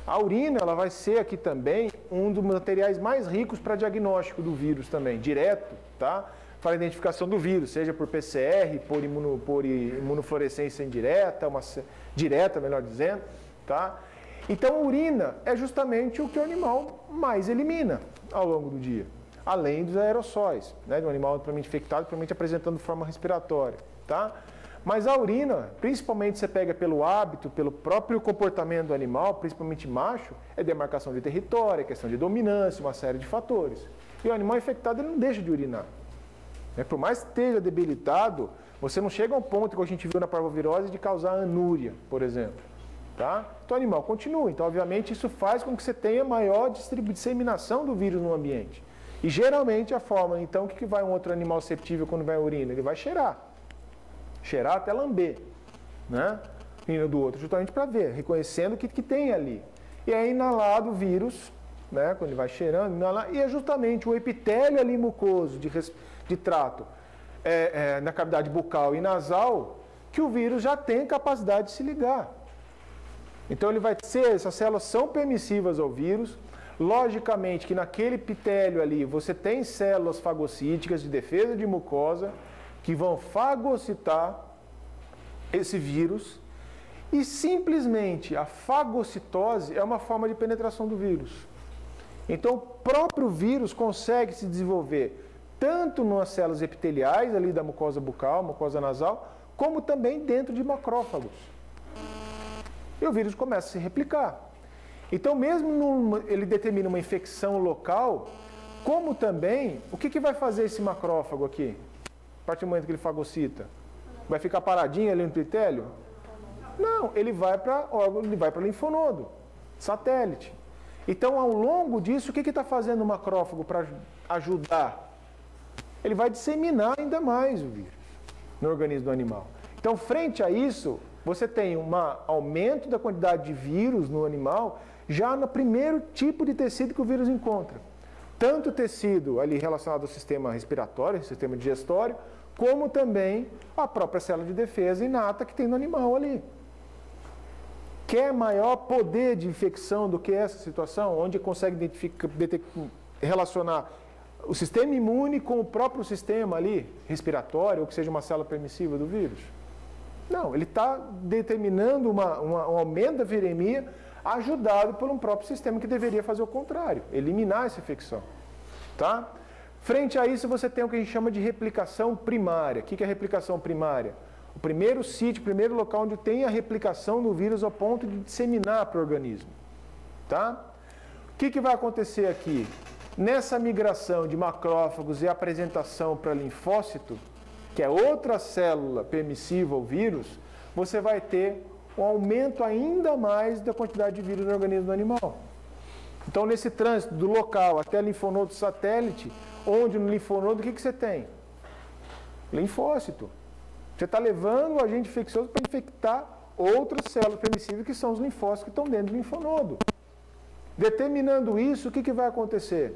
A urina ela vai ser aqui também um dos materiais mais ricos para diagnóstico do vírus também, direto, tá? Para a identificação do vírus, seja por P C R, por, imuno, por imunofluorescência indireta, uma, direta, melhor dizendo, tá? Então a urina é justamente o que o animal mais elimina ao longo do dia, além dos aerossóis, né? Do animal amplamente infectado, provavelmente apresentando forma respiratória, tá? Mas a urina, principalmente você pega pelo hábito, pelo próprio comportamento do animal, principalmente macho, é demarcação de território, é questão de dominância, uma série de fatores. E o animal infectado ele não deixa de urinar. É, por mais que esteja debilitado, você não chega a um ponto, que a gente viu na parvovirose, de causar anúria, por exemplo. Tá? Então o animal continua. Então, obviamente, isso faz com que você tenha maior disseminação do vírus no ambiente. E geralmente a forma, então, o que vai um outro animal susceptível quando vai à urina? Ele vai cheirar. Cheirar até lamber, né? Urina do outro, justamente para ver, reconhecendo o que, que tem ali. E é inalado o vírus, né? Quando ele vai cheirando, inalar, e é justamente o epitélio ali mucoso de, de trato é, é, na cavidade bucal e nasal que o vírus já tem capacidade de se ligar. Então ele vai ser, essas células são permissivas ao vírus. Logicamente que naquele epitélio ali você tem células fagocíticas de defesa de mucosa que vão fagocitar esse vírus e simplesmente a fagocitose é uma forma de penetração do vírus. Então o próprio vírus consegue se desenvolver tanto nas células epiteliais ali da mucosa bucal, mucosa nasal, como também dentro de macrófagos. E o vírus começa a se replicar. Então, mesmo num, ele determina uma infecção local, como também, o que, que vai fazer esse macrófago aqui? A partir do momento que ele fagocita? Vai ficar paradinho ali no epitélio? Não, ele vai para órgão, ele vai para linfonodo, satélite. Então, ao longo disso, o que está fazendo o macrófago para ajudar? Ele vai disseminar ainda mais o vírus no organismo do animal. Então, frente a isso, você tem um aumento da quantidade de vírus no animal já no primeiro tipo de tecido que o vírus encontra. Tanto o tecido ali relacionado ao sistema respiratório, sistema digestório, como também a própria célula de defesa inata que tem no animal ali. Quer maior poder de infecção do que essa situação, onde consegue identificar, relacionar o sistema imune com o próprio sistema ali, respiratório, ou que seja uma célula permissiva do vírus? Não, ele está determinando uma, uma, um aumento da viremia ajudado por um próprio sistema que deveria fazer o contrário, eliminar essa infecção. Tá? Frente a isso, você tem o que a gente chama de replicação primária. O que é replicação primária? O primeiro sítio, o primeiro local onde tem a replicação do vírus ao ponto de disseminar para o organismo. Tá? O que, que vai acontecer aqui? Nessa migração de macrófagos e apresentação para linfócito, que é outra célula permissiva ao vírus, você vai ter um aumento ainda mais da quantidade de vírus no organismo do animal. Então, nesse trânsito do local até linfonodo satélite, onde no linfonodo, o que, que você tem? Linfócito. Você está levando o agente infeccioso para infectar outras células permissivas, que são os linfócitos que estão dentro do linfonodo. Determinando isso, o que, que vai acontecer?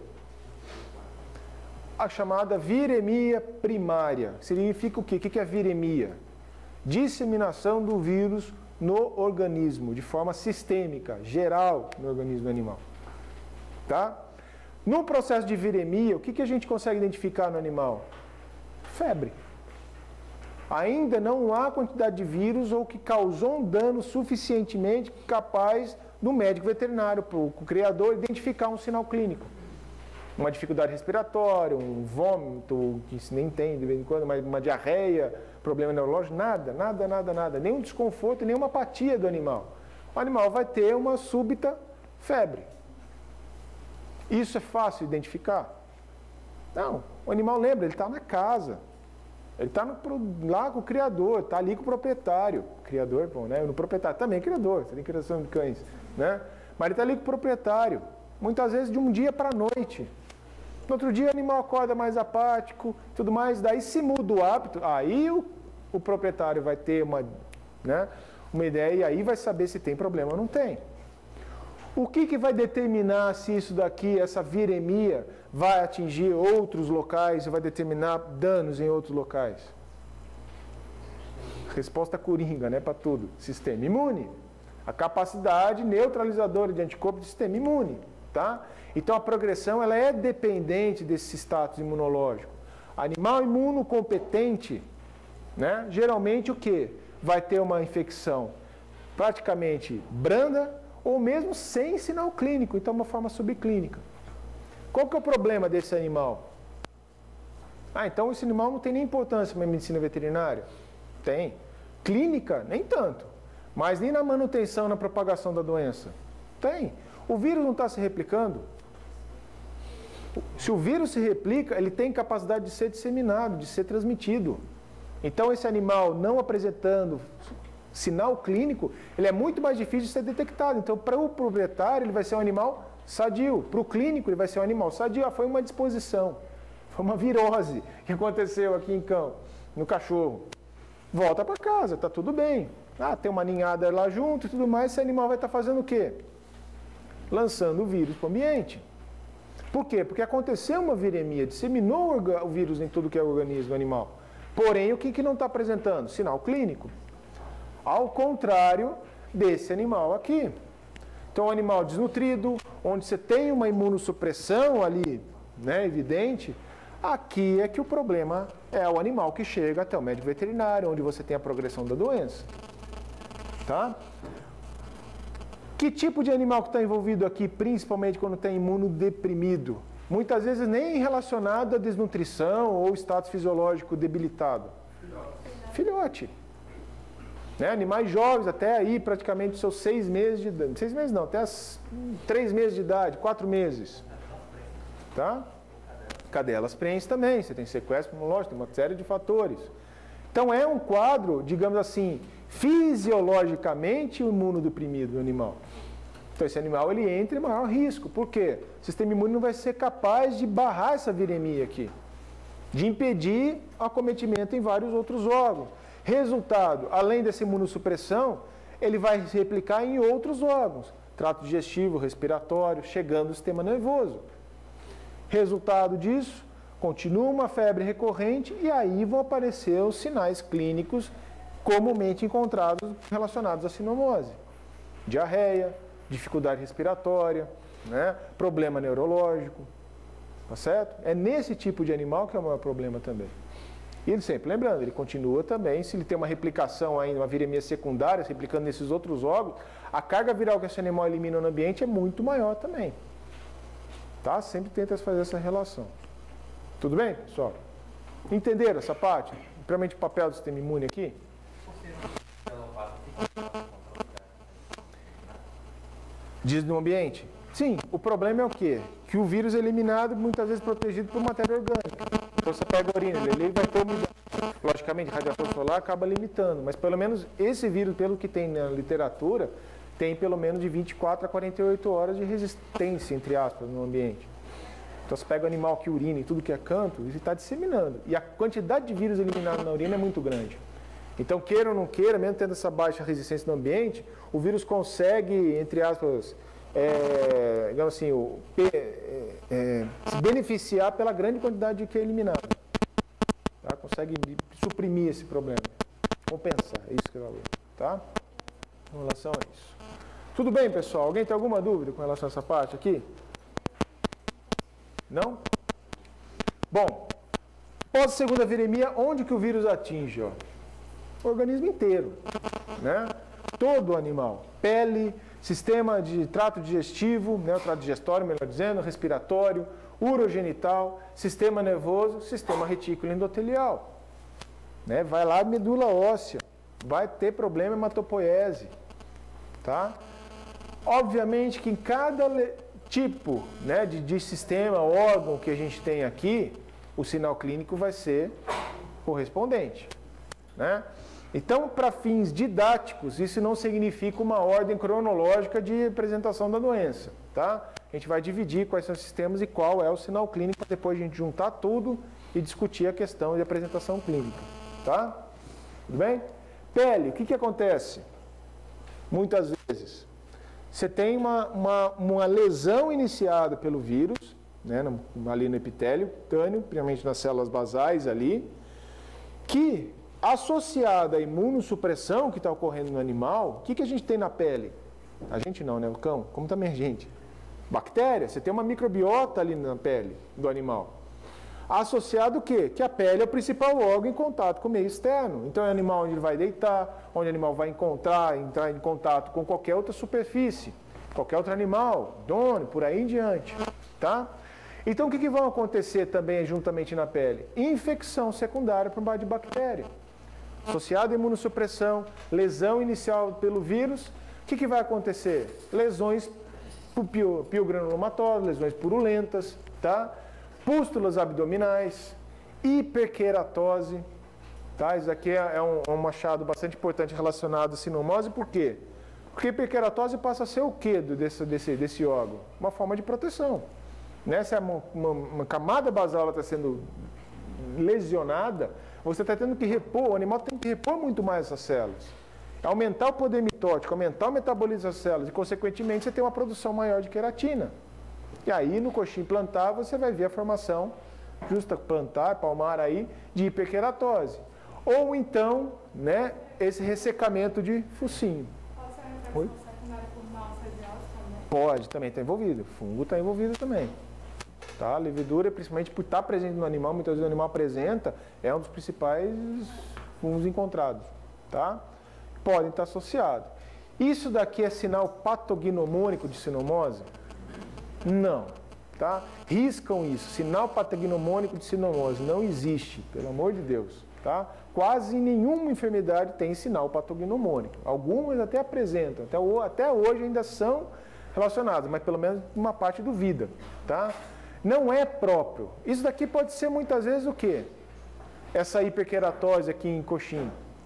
A chamada viremia primária. Significa o quê? O que é viremia? Disseminação do vírus no organismo, de forma sistêmica, geral no organismo animal. Tá? No processo de viremia, o que, que a gente consegue identificar no animal? Febre. Ainda não há quantidade de vírus ou que causou um dano suficientemente capaz do médico veterinário, para o criador, identificar um sinal clínico. Uma dificuldade respiratória, um vômito, que se nem tem de vez em quando, mas uma diarreia, problema neurológico, nada, nada, nada, nada. Nenhum desconforto, nenhuma apatia do animal. O animal vai ter uma súbita febre. Isso é fácil de identificar? Não. O animal lembra, ele está na casa. Ele está lá com o criador, está ali com o proprietário. Criador, bom, né? No proprietário também é criador, você tem criação de cães, né? Mas ele está ali com o proprietário. Muitas vezes de um dia para a noite. No outro dia o animal acorda mais apático, tudo mais, daí se muda o hábito, aí o, o proprietário vai ter uma, né, uma ideia e aí vai saber se tem problema ou não tem. O que, que vai determinar se isso daqui, essa viremia, vai atingir outros locais e vai determinar danos em outros locais? Resposta coringa, né, para tudo. Sistema imune. a capacidade neutralizadora de anticorpo do sistema imune, tá? Então a progressão ela é dependente desse status imunológico. Animal imunocompetente, né? Geralmente o que? Vai ter uma infecção praticamente branda ou mesmo sem sinal clínico, então uma forma subclínica. Qual que é o problema desse animal? Ah, então esse animal não tem nem importância na medicina veterinária? Tem. Clínica, nem tanto. Mas nem na manutenção, na propagação da doença? Tem. O vírus não está se replicando? Se o vírus se replica, ele tem capacidade de ser disseminado, de ser transmitido. Então esse animal não apresentando sinal clínico, ele é muito mais difícil de ser detectado. Então para o proprietário ele vai ser um animal sadio, para o clínico ele vai ser um animal sadio. Ah, foi uma disposição, foi uma virose que aconteceu aqui em campo, no cachorro. Volta para casa, está tudo bem. Ah, tem uma ninhada lá junto e tudo mais, esse animal vai estar fazendo o quê? Lançando o vírus para o ambiente. Por quê? Porque aconteceu uma viremia, disseminou o vírus em tudo que é o organismo animal. Porém, o que, que não está apresentando? Sinal clínico. Ao contrário desse animal aqui. Então, um animal desnutrido, onde você tem uma imunossupressão ali, né, evidente, aqui é que o problema é o animal que chega até o médico veterinário, onde você tem a progressão da doença. Tá? Que tipo de animal que está envolvido aqui, principalmente quando tem imunodeprimido? Muitas vezes nem relacionado à desnutrição ou status fisiológico debilitado. Filhote. Filhote. Né? Animais jovens, até aí praticamente seus seis meses de idade. Seis meses não, até as três meses de idade, quatro meses. Tá? Cadelas preenches também, você tem sequestro imunológico, tem uma série de fatores. Então é um quadro, digamos assim, fisiologicamente imunodeprimido do animal. Então esse animal ele entra em maior risco. Por quê? O sistema imune não vai ser capaz de barrar essa viremia aqui, de impedir o acometimento em vários outros órgãos. Resultado, além dessa imunossupressão, ele vai se replicar em outros órgãos, trato digestivo, respiratório, chegando ao sistema nervoso. Resultado disso, continua uma febre recorrente e aí vão aparecer os sinais clínicos comumente encontrados relacionados à sinomose. Diarreia, dificuldade respiratória, né? Problema neurológico, tá certo? É nesse tipo de animal que é o maior problema também. E ele sempre, lembrando, ele continua também, se ele tem uma replicação ainda, uma viremia secundária, se replicando nesses outros órgãos, a carga viral que esse animal elimina no ambiente é muito maior também. Tá? Sempre tenta fazer essa relação. Tudo bem, pessoal? Entenderam essa parte? Principalmente o papel do sistema imune aqui? Diz no ambiente? Sim, o problema é o quê? Que o vírus é eliminado, muitas vezes protegido por matéria orgânica. Então você pega a urina, ele vai ter umidade. Logicamente, radiação solar acaba limitando, mas pelo menos esse vírus, pelo que tem na literatura, tem pelo menos de vinte e quatro a quarenta e oito horas de resistência, entre aspas, no ambiente. Então você pega o animal que urina e tudo que é canto, ele está disseminando. E a quantidade de vírus eliminado na urina é muito grande. Então, queira ou não queira, mesmo tendo essa baixa resistência no ambiente, o vírus consegue, entre aspas, é, digamos assim, o, é, é, se beneficiar pela grande quantidade que é eliminada. Tá? Consegue suprimir esse problema, compensar, é isso que eu falo. Tá? Com relação a isso. Tudo bem, pessoal? Alguém tem alguma dúvida com relação a essa parte aqui? Não? Bom, pós segunda viremia, onde que o vírus atinge? Ó? O organismo inteiro, né? Todo o animal. Pele, sistema de trato digestivo, né? O trato digestório, melhor dizendo, respiratório, urogenital, sistema nervoso, sistema retículo endotelial. Né? Vai lá, medula óssea. Vai ter problema hematopoiese. Tá? Obviamente que em cada tipo, né, de, de sistema, órgão que a gente tem aqui, o sinal clínico vai ser correspondente. Né? Então, para fins didáticos, isso não significa uma ordem cronológica de apresentação da doença. Tá? A gente vai dividir quais são os sistemas e qual é o sinal clínico, para depois a gente juntar tudo e discutir a questão de apresentação clínica. Tá? Tudo bem? Pele, o que, que acontece? Muitas vezes, você tem uma, uma, uma lesão iniciada pelo vírus, né, no, ali no epitélio cutâneo, principalmente nas células basais ali, que associada à imunossupressão que está ocorrendo no animal, o que, que a gente tem na pele? A gente não, né? O cão, como também a gente. Bactéria, você tem uma microbiota ali na pele do animal. Associado o quê? Que a pele é o principal órgão em contato com o meio externo. Então é o animal onde ele vai deitar, onde o animal vai encontrar, entrar em contato com qualquer outra superfície, qualquer outro animal, dono, por aí em diante, tá? Então o que, que vai acontecer também juntamente na pele? Infecção secundária por base de bactéria. Associada à imunossupressão, lesão inicial pelo vírus, o que, que vai acontecer? Lesões por piogranulomatose, lesões purulentas, tá? Pústulas abdominais, hiperqueratose, tá? Isso aqui é um, um achado bastante importante relacionado à sinomose, por quê? Porque a hiperqueratose passa a ser o quê desse, desse, desse órgão? Uma forma de proteção. Né? Se uma, uma, uma camada basal está sendo lesionada, você está tendo que repor, o animal tem que repor muito mais essas células. Aumentar o poder mitótico, aumentar o metabolismo das células e, consequentemente, você tem uma produção maior de queratina. E aí, no coxim plantar, você vai ver a formação justa plantar, palmar aí, de hiperqueratose. Ou então, né, esse ressecamento de focinho. Pode ser uma infecção secundária por malfeziose também? Pode, também está envolvido. Fungo está envolvido também. Tá? A levedura, principalmente por estar presente no animal, muitas vezes o animal apresenta, é um dos principais fungos encontrados. Tá? Podem estar associados. Isso daqui é sinal patognomônico de sinomose? Não. Tá? Riscam isso. Sinal patognomônico de sinomose não existe, pelo amor de Deus. Tá? Quase nenhuma enfermidade tem sinal patognomônico. Algumas até apresentam, até, até hoje ainda são relacionadas, mas pelo menos uma parte do vida. Tá? Não é próprio. Isso daqui pode ser muitas vezes o quê? Essa hiperqueratose aqui em coxim.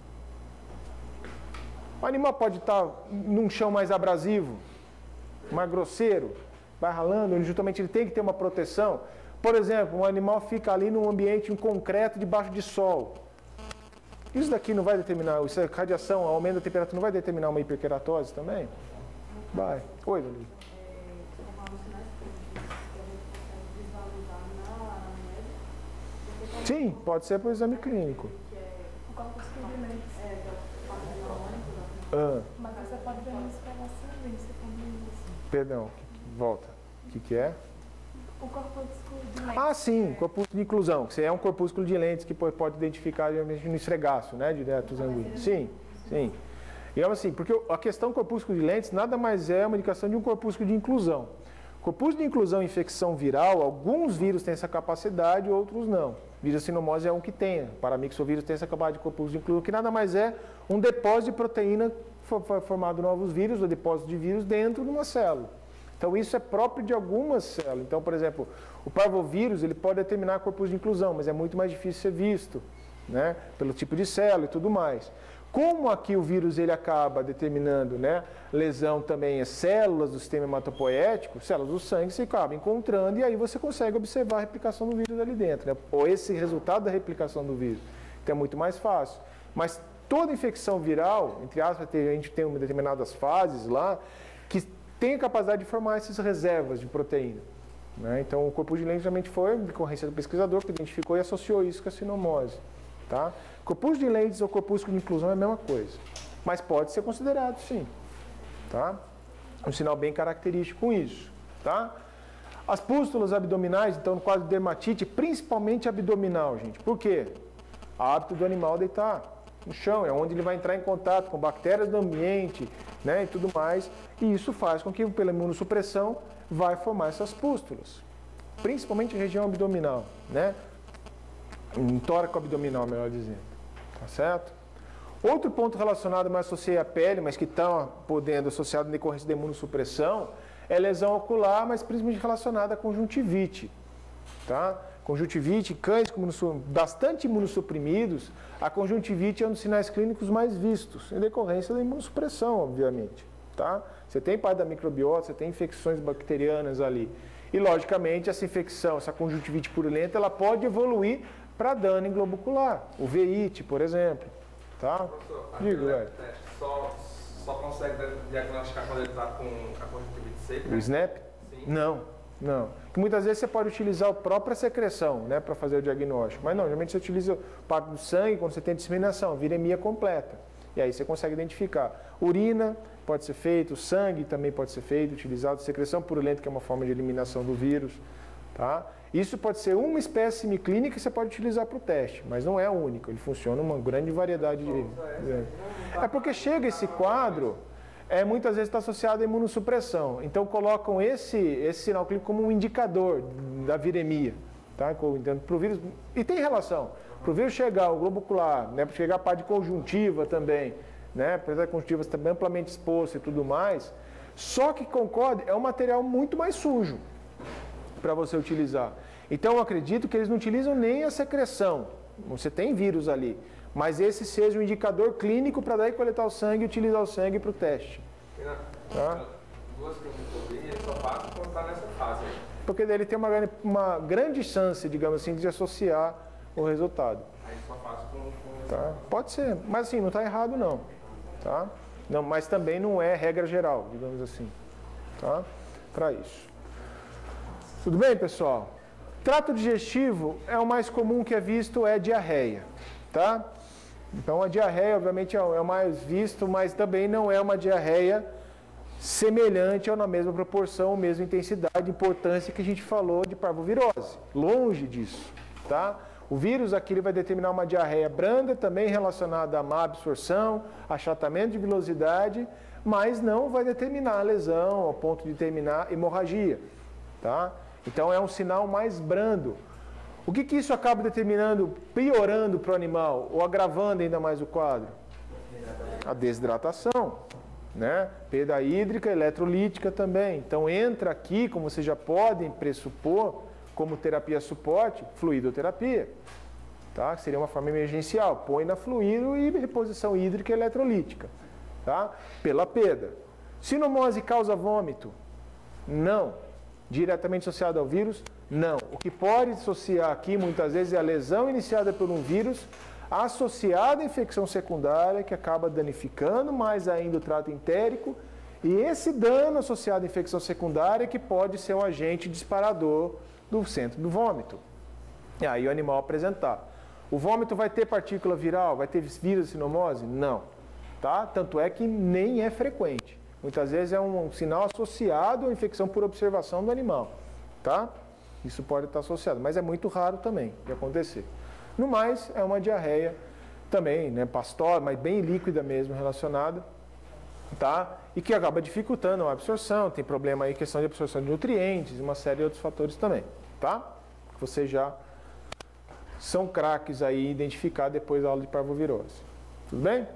O animal pode estar num chão mais abrasivo, mais grosseiro, vai ralando, onde justamente ele tem que ter uma proteção. Por exemplo, um animal fica ali num ambiente em concreto debaixo de sol. Isso daqui não vai determinar, essa radiação, o aumento da temperatura não vai determinar uma hiperqueratose também? Vai. Oi, Lili. Sim, pode ser por exame clínico. O corpúsculo de lentes é patognomônico, Ah, mas você pode ver uma esfregação vista também isso. perdão, volta. O que, que é? O corpúsculo de lentes. Ah, sim, corpúsculo de inclusão, que é um corpúsculo de lentes que pode identificar geralmente no esfregaço, né, direto sanguíneo. Sim, sim. E é assim, porque a questão corpúsculo de lentes nada mais é uma indicação de um corpúsculo de inclusão. Corpúsculo de inclusão e infecção viral, alguns vírus têm essa capacidade, outros não. Vírus sinomose é um que tem, paramixovírus tem essa capacidade de corpúsculo de inclusão, que nada mais é um depósito de proteína formado novos vírus, ou depósito de vírus dentro de uma célula. Então isso é próprio de algumas células. Então, por exemplo, o parvovírus ele pode determinar corpúsculo de inclusão, mas é muito mais difícil ser visto, né, pelo tipo de célula e tudo mais. Como aqui o vírus ele acaba determinando, né, lesão também as células do sistema hematopoético, células do sangue, você acaba encontrando e aí você consegue observar a replicação do vírus ali dentro, né, ou esse resultado da replicação do vírus. Então é muito mais fácil. Mas toda infecção viral, entre aspas, a gente tem determinadas fases lá, que tem a capacidade de formar essas reservas de proteína. Né? Então o corpúsculo de lentes realmente foi decorrência do pesquisador que identificou e associou isso com a sinomose. Tá? Corpúsculo de lentes ou corpúsculo de inclusão é a mesma coisa, mas pode ser considerado sim. Tá? Um sinal bem característico com isso. Tá? As pústulas abdominais, então no quadro de dermatite, principalmente abdominal, gente. Por quê? Hábito do animal deitar no chão, é onde ele vai entrar em contato com bactérias do ambiente, né, e tudo mais, e isso faz com que, pela imunossupressão, vai formar essas pústulas, principalmente em região abdominal, né, em tóraco abdominal, melhor dizendo, tá certo? Outro ponto relacionado, mas associado à pele, mas que está podendo associado à decorrência da imunossupressão, é lesão ocular, mas principalmente relacionada à conjuntivite, tá? Conjuntivite, cães bastante imunossuprimidos, a conjuntivite é um dos sinais clínicos mais vistos, em decorrência da imunossupressão, obviamente. Tá? Você tem parte da microbiota, você tem infecções bacterianas ali. E, logicamente, essa infecção, essa conjuntivite purulenta, ela pode evoluir para dano em globo ocular, o veite, por exemplo. Tá? Professor, Digo, aquele velho. teste só, só consegue diagnosticar quando ele está com a conjuntivite seca? O SNAP? Sim. Não. Não. Porque muitas vezes você pode utilizar a própria secreção, né, para fazer o diagnóstico. Mas não, geralmente você utiliza parte do sangue quando você tem disseminação, viremia completa. E aí você consegue identificar. Urina pode ser feito, sangue também pode ser feito, utilizado, secreção purulenta, que é uma forma de eliminação do vírus. Tá? Isso pode ser uma espécime clínica que você pode utilizar para o teste, mas não é único, ele funciona uma grande variedade de... É porque chega esse quadro, é, muitas vezes está associado à imunossupressão, então colocam esse, esse sinal clínico como um indicador da viremia. Tá? Pro vírus, e tem relação, para o vírus chegar, o globo ocular, né, para chegar a parte de conjuntiva também, né, apesar de conjuntivas também amplamente exposta e tudo mais, só que concorde, é um material muito mais sujo para você utilizar. Então eu acredito que eles não utilizam nem a secreção, você tem vírus ali, mas esse seja um indicador clínico para daí coletar o sangue e utilizar o sangue para o teste. Tá? Duas que eu não vi, ele só passa quando está nessa fase aí. Porque daí ele tem uma, uma grande chance, digamos assim, de associar o resultado. Aí só passa com... com... Tá? Pode ser, mas assim, não está errado não. Tá? Não, mas também não é regra geral, digamos assim. Tá? Para isso. Tudo bem, pessoal? Trato digestivo é o mais comum que é visto, é diarreia, tá? Então a diarreia, obviamente, é o mais visto, mas também não é uma diarreia semelhante ou na mesma proporção, mesma intensidade, importância que a gente falou de parvovirose. Longe disso, tá? O vírus aqui ele vai determinar uma diarreia branda, também relacionada a má absorção, achatamento de vilosidade, mas não vai determinar a lesão ao ponto de determinar hemorragia, tá? Então é um sinal mais brando. O que, que isso acaba determinando, piorando para o animal, ou agravando ainda mais o quadro? A desidratação, né? Perda hídrica, eletrolítica também. Então entra aqui, como vocês já podem pressupor, como terapia suporte, fluidoterapia. Tá? Que seria uma forma emergencial. Põe na fluido e reposição hídrica e eletrolítica. Tá? Pela perda. Sinomose causa vômito? Não. Diretamente associado ao vírus? Não. O que pode associar aqui, muitas vezes, é a lesão iniciada por um vírus associada à infecção secundária, que acaba danificando mais ainda o trato entérico, e esse dano associado à infecção secundária que pode ser um agente disparador do centro do vômito. E aí o animal apresentar. O vômito vai ter partícula viral? Vai ter vírus de sinomose? Não. Tá? Tanto é que nem é frequente. Muitas vezes é um sinal associado à infecção por observação do animal, tá? Isso pode estar associado, mas é muito raro também de acontecer. No mais, é uma diarreia também, né, pastosa, mas bem líquida mesmo relacionada, tá? E que acaba dificultando a absorção, tem problema aí, questão de absorção de nutrientes, uma série de outros fatores também, tá? Que vocês já são craques aí identificar depois da aula de parvovirose. Tudo bem?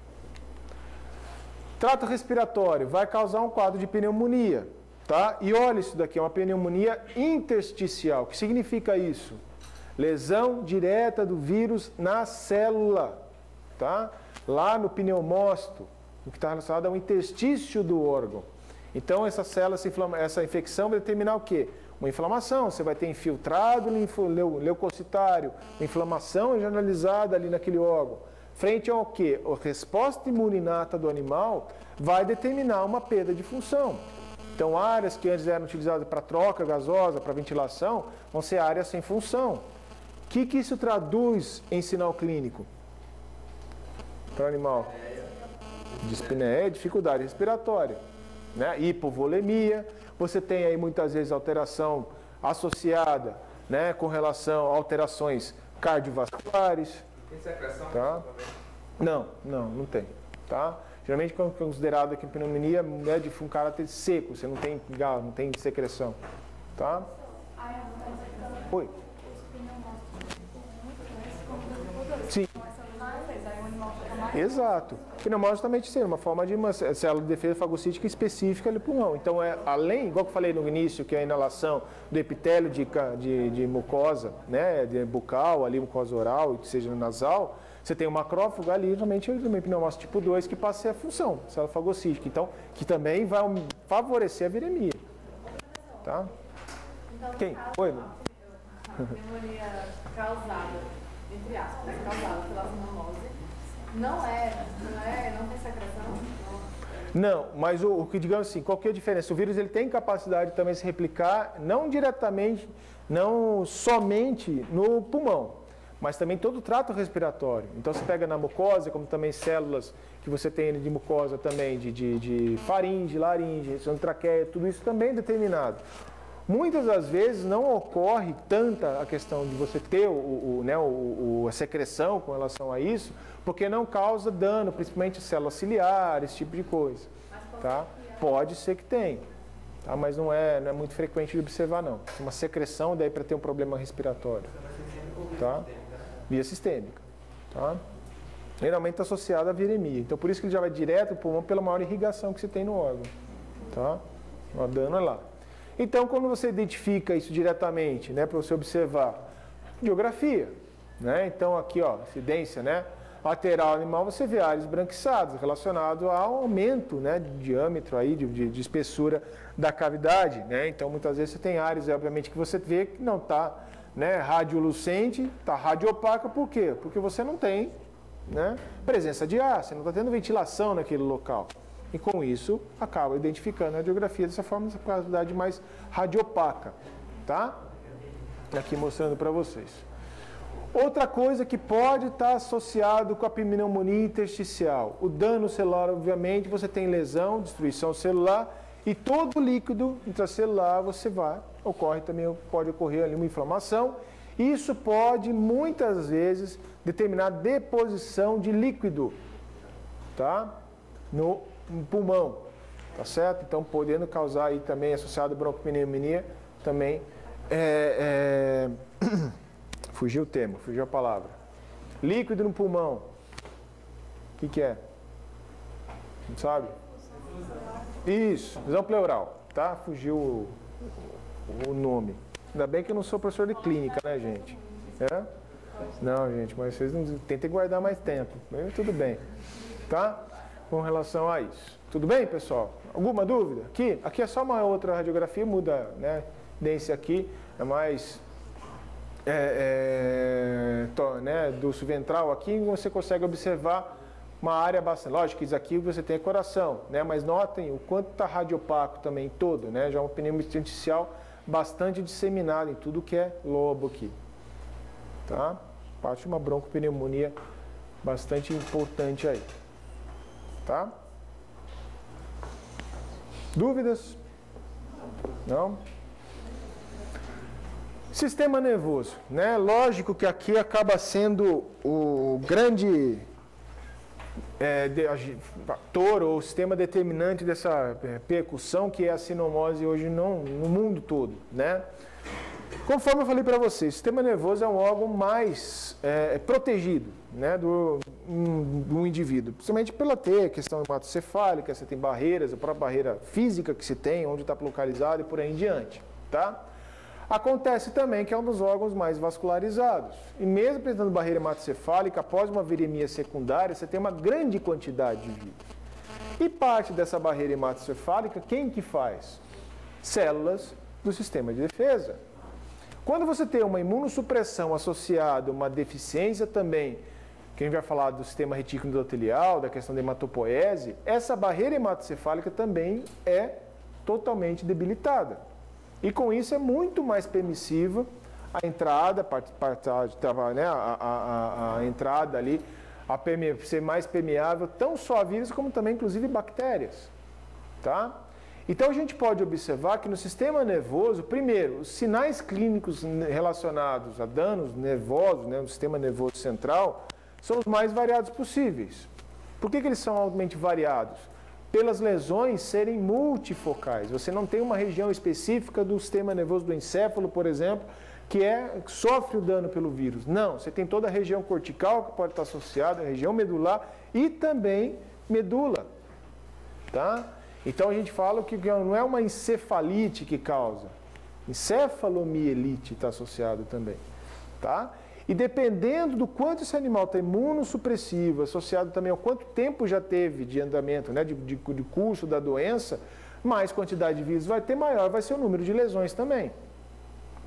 Trato respiratório vai causar um quadro de pneumonia, tá? E olha isso daqui, é uma pneumonia intersticial. O que significa isso? Lesão direta do vírus na célula, tá? Lá no pneumócito, o que está relacionado ao interstício do órgão. Então essa célula, essa, inflama, essa infecção vai determinar o quê? Uma inflamação, você vai ter infiltrado leucocitário, uma inflamação generalizada ali naquele órgão. Frente ao quê? A resposta imuninata do animal vai determinar uma perda de função. Então, áreas que antes eram utilizadas para troca gasosa, para ventilação, vão ser áreas sem função. O que, que isso traduz em sinal clínico para o animal? Dispneia, dificuldade respiratória, né? Hipovolemia. Você tem aí muitas vezes alteração associada, né, com relação a alterações cardiovasculares. Tem secreção? Tá? Não, não, não tem. Tá? Geralmente, quando é considerado aqui pneumonia, é de um caráter seco, você não tem gás, não tem secreção. Tá? Oi. Sim. Exato. Pneumose também tem uma forma de uma célula de defesa fagocítica específica do pulmão. Então, é, além, igual que eu falei no início, que é a inalação do epitélio de, de, de mucosa, né, de bucal, ali, mucosa oral, que seja nasal, você tem um macrófago ali, realmente, uma pneumose tipo dois, que passa a ser a função, célula fagocítica. Então, que também vai favorecer a viremia. Tá? Quem? Oi, mano. Pneumonia causada, entre aspas, causada pela sinomose, não é, não é, não tem secreção? Não, mas o, o que digamos assim, qual que é a diferença? O vírus ele tem capacidade de também se replicar, não diretamente, não somente no pulmão, mas também todo o trato respiratório. Então você pega na mucosa, como também células que você tem de mucosa também, de, de, de faringe, laringe, região de traqueia, tudo isso também é determinado. Muitas das vezes não ocorre tanta a questão de você ter o, o, né, o, o, a secreção com relação a isso, porque não causa dano, principalmente células ciliares, esse tipo de coisa. Tá? Pode ser que tenha, tá? Mas não é, não é muito frequente de observar, não. Uma secreção daí para ter um problema respiratório. Tá? Via sistêmica. Tá? Geralmente está associada à viremia. Então por isso que ele já vai direto para o pulmão pela maior irrigação que você tem no órgão. Tá? O dano é lá. Então, quando você identifica isso diretamente, né, para você observar, geografia, né? Então, aqui, ó, incidência, né, lateral animal, você vê áreas branquiçadas, relacionado ao aumento, né, de diâmetro aí, de, de, de espessura da cavidade, né? Então, muitas vezes você tem áreas, obviamente, que você vê que não está, né, radiolucente, está radiopaca, por quê? Porque você não tem, né, presença de ar, você não está tendo ventilação naquele local. E com isso, acaba identificando a radiografia dessa forma, essa cavidade mais radiopaca, tá? Aqui mostrando para vocês. Outra coisa que pode estar associado com a pneumonia intersticial. O dano celular, obviamente, você tem lesão, destruição celular, e todo líquido intracelular você vai, ocorre também, pode ocorrer ali uma inflamação. Isso pode, muitas vezes, determinar deposição de líquido, tá? No no pulmão, tá certo? Então, podendo causar aí também, associado à broncopneumonia, também, é, é... fugiu o termo, fugiu a palavra. Líquido no pulmão, o que que é? Não sabe? Isso, visão pleural, tá? Fugiu o, o nome. Ainda bem que eu não sou professor de clínica, né, gente? É? Não, gente, mas vocês não tentem guardar mais tempo, mas tudo bem, tá? Com relação a isso. Tudo bem, pessoal? Alguma dúvida? Aqui, aqui é só uma outra radiografia, muda, né? Desse aqui é mais é, é, to, né, do ventral aqui, você consegue observar uma área bastante. Lógico que isso aqui você tem coração, né? Mas notem o quanto está radiopaco também todo, né? Já uma pneumonia intersticial bastante disseminada em tudo que é lobo aqui. Tá? Parte de uma broncopneumonia bastante importante aí. Tá? Dúvidas? Não? Sistema nervoso, né? Lógico que aqui acaba sendo o grande é, de, fator ou sistema determinante dessa é, percussão que é a sinomose hoje no, no mundo todo, né? Conforme eu falei para vocês, o sistema nervoso é um órgão mais é, protegido, né, do, um, do indivíduo, principalmente pela ter a questão hematocefálica, você tem barreiras, a própria barreira física que se tem, onde está localizado e por aí em diante, tá? Acontece também que é um dos órgãos mais vascularizados, e mesmo apresentando barreira hematocefálica, após uma viremia secundária, você tem uma grande quantidade de vírus. E parte dessa barreira hematocefálica, quem que faz? Células do sistema de defesa. Quando você tem uma imunossupressão associada a uma deficiência também, que a gente vai falar do sistema retículo endotelial, da questão da hematopoese, essa barreira hematocefálica também é totalmente debilitada. E com isso é muito mais permissiva a entrada, né, a, a, a, a entrada ali, a perme, ser mais permeável, tão só a vírus como também inclusive bactérias. Tá? Então a gente pode observar que no sistema nervoso, primeiro, os sinais clínicos relacionados a danos nervosos, né, no sistema nervoso central, são os mais variados possíveis. Por que que eles são altamente variados? Pelas lesões serem multifocais. Você não tem uma região específica do sistema nervoso do encéfalo, por exemplo, que, é, que sofre o dano pelo vírus. Não, você tem toda a região cortical que pode estar associada, a região medular e também medula. Tá? Então a gente fala que não é uma encefalite que causa, encefalomielite está associado também, tá? E dependendo do quanto esse animal está imunossupressivo, associado também ao quanto tempo já teve de andamento, né, de, de, de curso da doença, mais quantidade de vírus vai ter, maior vai ser o número de lesões também.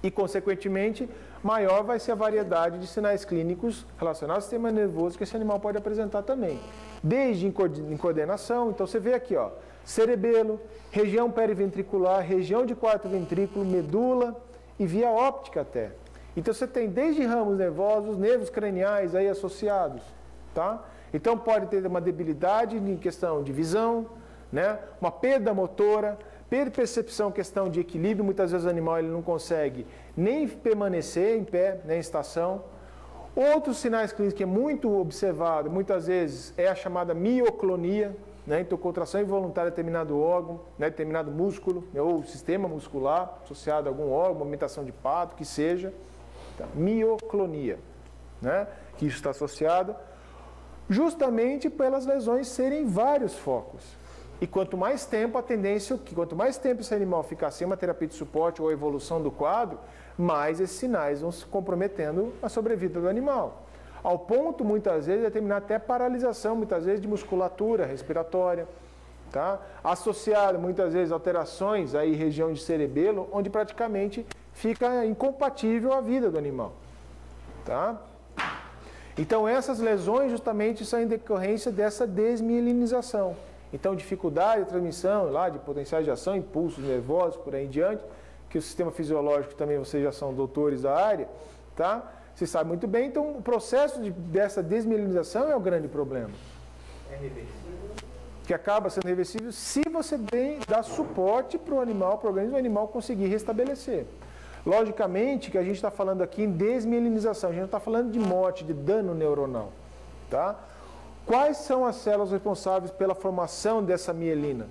E, consequentemente, maior vai ser a variedade de sinais clínicos relacionados ao sistema nervoso que esse animal pode apresentar também. Desde incoordenação, então você vê aqui, ó, cerebelo, região periventricular, região de quarto ventrículo, medula e via óptica até. Então você tem desde ramos nervosos, nervos craniais aí associados, tá? Então pode ter uma debilidade em questão de visão, né? Uma perda motora, percepção, questão de equilíbrio, muitas vezes o animal ele não consegue nem permanecer em pé, nem em estação. Outros sinais clínicos que é muito observado, muitas vezes, é a chamada mioclonia, né? Então contração involuntária de determinado órgão, né? Determinado músculo, né? Ou sistema muscular associado a algum órgão, movimentação de pato, que seja. Tá? Mioclonia, né? Que isso está associado justamente pelas lesões serem vários focos. E quanto mais tempo, a tendência, que quanto mais tempo esse animal ficar sem uma terapia de suporte ou a evolução do quadro, mais esses sinais vão se comprometendo a sobrevida do animal. Ao ponto, muitas vezes, de determinar até paralisação, muitas vezes, de musculatura respiratória, tá? Associado, muitas vezes, alterações aí, região de cerebelo, onde praticamente fica incompatível a vida do animal, tá? Então, essas lesões, justamente, são em decorrência dessa desmielinização. Então, dificuldade de transmissão lá, de potenciais de ação, impulsos nervosos, por aí em diante, que o sistema fisiológico também vocês já são doutores da área, tá? Você sabe muito bem. Então, o processo de, dessa desmielinização é o grande problema. É reversível. Que acaba sendo reversível se você tem, dá suporte para o animal, para o organismo, o animal conseguir restabelecer. Logicamente que a gente está falando aqui em desmielinização, a gente não está falando de morte, de dano neuronal, tá? Quais são as células responsáveis pela formação dessa mielina?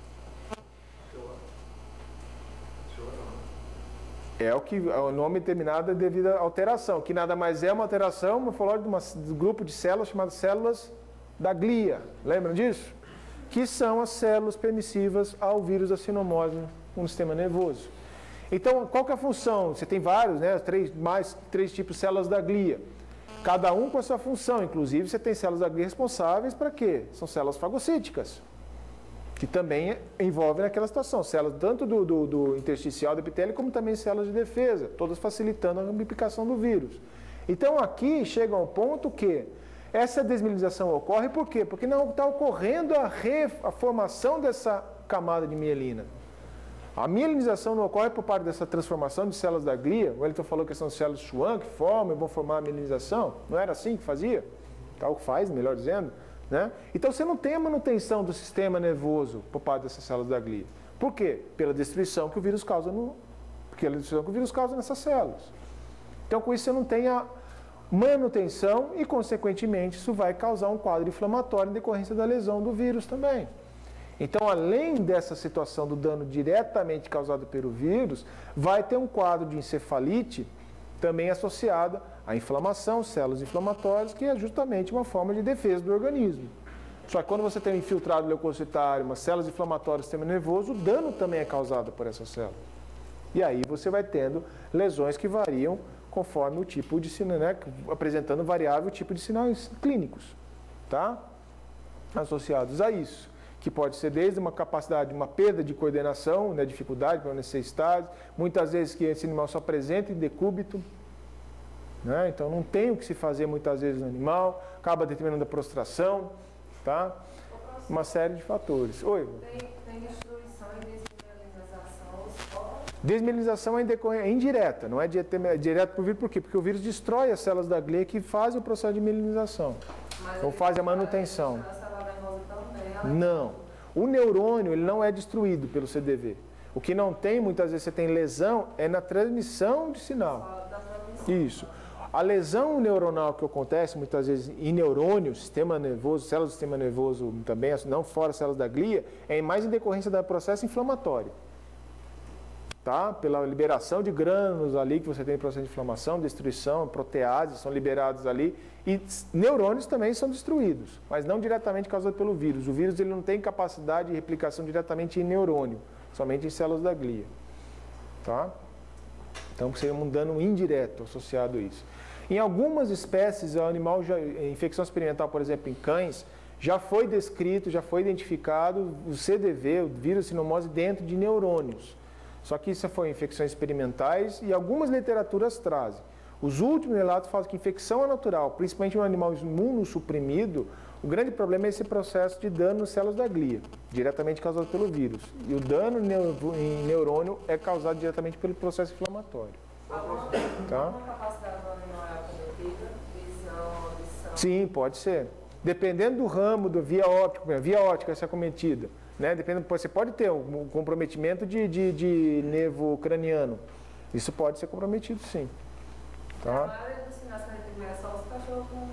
É o que o nome determinado é devido à alteração, que nada mais é uma alteração morfológica de, uma, de um grupo de células chamadas células da glia. Lembram disso? Que são as células permissivas ao vírus da sinomose no sistema nervoso. Então, qual que é a função? Você tem vários, né? Três, mais três tipos de células da glia. Cada um com a sua função, inclusive você tem células da glia responsáveis para quê? São células fagocíticas, que também envolvem naquela situação, células tanto do, do, do intersticial do epitélio, como também células de defesa, todas facilitando a amplificação do vírus. Então aqui chega ao ponto que essa desmielinização ocorre, por quê? Porque não está ocorrendo a, re, a formação dessa camada de mielina. A mielinização não ocorre por parte dessa transformação de células da glia. O Wellington falou que são células Schwann que formam e vão formar a mielinização. Não era assim que fazia? Tal que faz, melhor dizendo. Né? Então você não tem a manutenção do sistema nervoso por parte dessas células da glia. Por quê? Pela destruição que o vírus causa no, pela destruição que o vírus causa nessas células. Então com isso você não tem a manutenção e, consequentemente, isso vai causar um quadro inflamatório em decorrência da lesão do vírus também. Então, além dessa situação do dano diretamente causado pelo vírus, vai ter um quadro de encefalite também associado à inflamação, células inflamatórias, que é justamente uma forma de defesa do organismo. Só que quando você tem um infiltrado leucocitário, umas células inflamatórias do sistema nervoso, o dano também é causado por essas células. E aí você vai tendo lesões que variam conforme o tipo de sinal, né, apresentando variável tipo de sinais clínicos, tá? Associados a isso. Que pode ser desde uma capacidade, uma perda de coordenação, né, dificuldade para permanecer estável, muitas vezes que esse animal só apresenta em decúbito, né, então não tem o que se fazer muitas vezes no animal, acaba determinando a prostração, tá? Uma série de fatores. Oi? Tem, tem destruição e desmielinização. Desmielinização é, é indireta, não é direto para o vírus, por quê? Porque o vírus destrói as células da glia que fazem o processo de mielinização, ou fazem a manutenção. Não. O neurônio ele não é destruído pelo C D V. O que não tem, muitas vezes você tem lesão, é na transmissão de sinal. Isso. A lesão neuronal que acontece muitas vezes em neurônio, sistema nervoso, células do sistema nervoso também, não fora células da glia, é mais em decorrência do processo inflamatório. Tá? Pela liberação de grânulos ali que você tem processo de inflamação, destruição, proteases são liberados ali e neurônios também são destruídos, mas não diretamente causados pelo vírus. O vírus ele não tem capacidade de replicação diretamente em neurônio, somente em células da glia. Tá? Então seria um dano indireto associado a isso. Em algumas espécies, o animal já, infecção experimental, por exemplo, em cães, já foi descrito, já foi identificado o C D V, o vírus sinomose, dentro de neurônios. Só que isso foi infecções experimentais e algumas literaturas trazem. Os últimos relatos falam que infecção é natural, principalmente um animal imunossuprimido, o grande problema é esse processo de dano nas células da glia, diretamente causado pelo vírus. E o dano em neurônio é causado diretamente pelo processo inflamatório. Tá? Alguma capacidade do animal é comprometida? Visão, audição? Sim, pode ser. Dependendo do ramo, da via óptica, via óptica ser acometida. Né? Dependendo, você pode ter um comprometimento de, de, de nervo craniano. Isso pode ser comprometido, sim. Tá? A maioria dos sinais que a gente vê é só os cachorros com,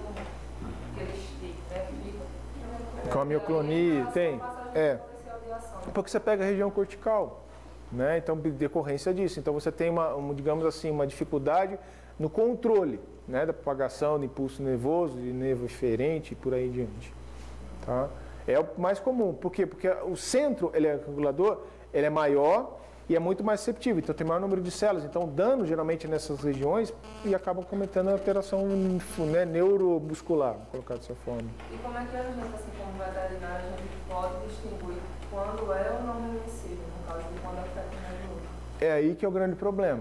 com aqueles ticos, né? Fica, com a mioclonia, tem. É. Porque você pega a região cortical. Né? Então, decorrência disso. Então, você tem, uma, uma, digamos assim, uma dificuldade no controle, né, da propagação do impulso nervoso, de nervo eferente e por aí diante. Tá? É o mais comum. Por quê? Porque o centro ele é regulador, ele é maior e é muito mais receptivo. Então, tem maior número de células. Então, o dano, geralmente, nessas regiões e acaba cometendo a alteração, né, neuromuscular, vou colocar dessa forma. E como é que a gente, assim, como veterinário, a gente pode distinguir quando é ou não remissível, no caso de quando afeta o nervo? É aí que é o grande problema.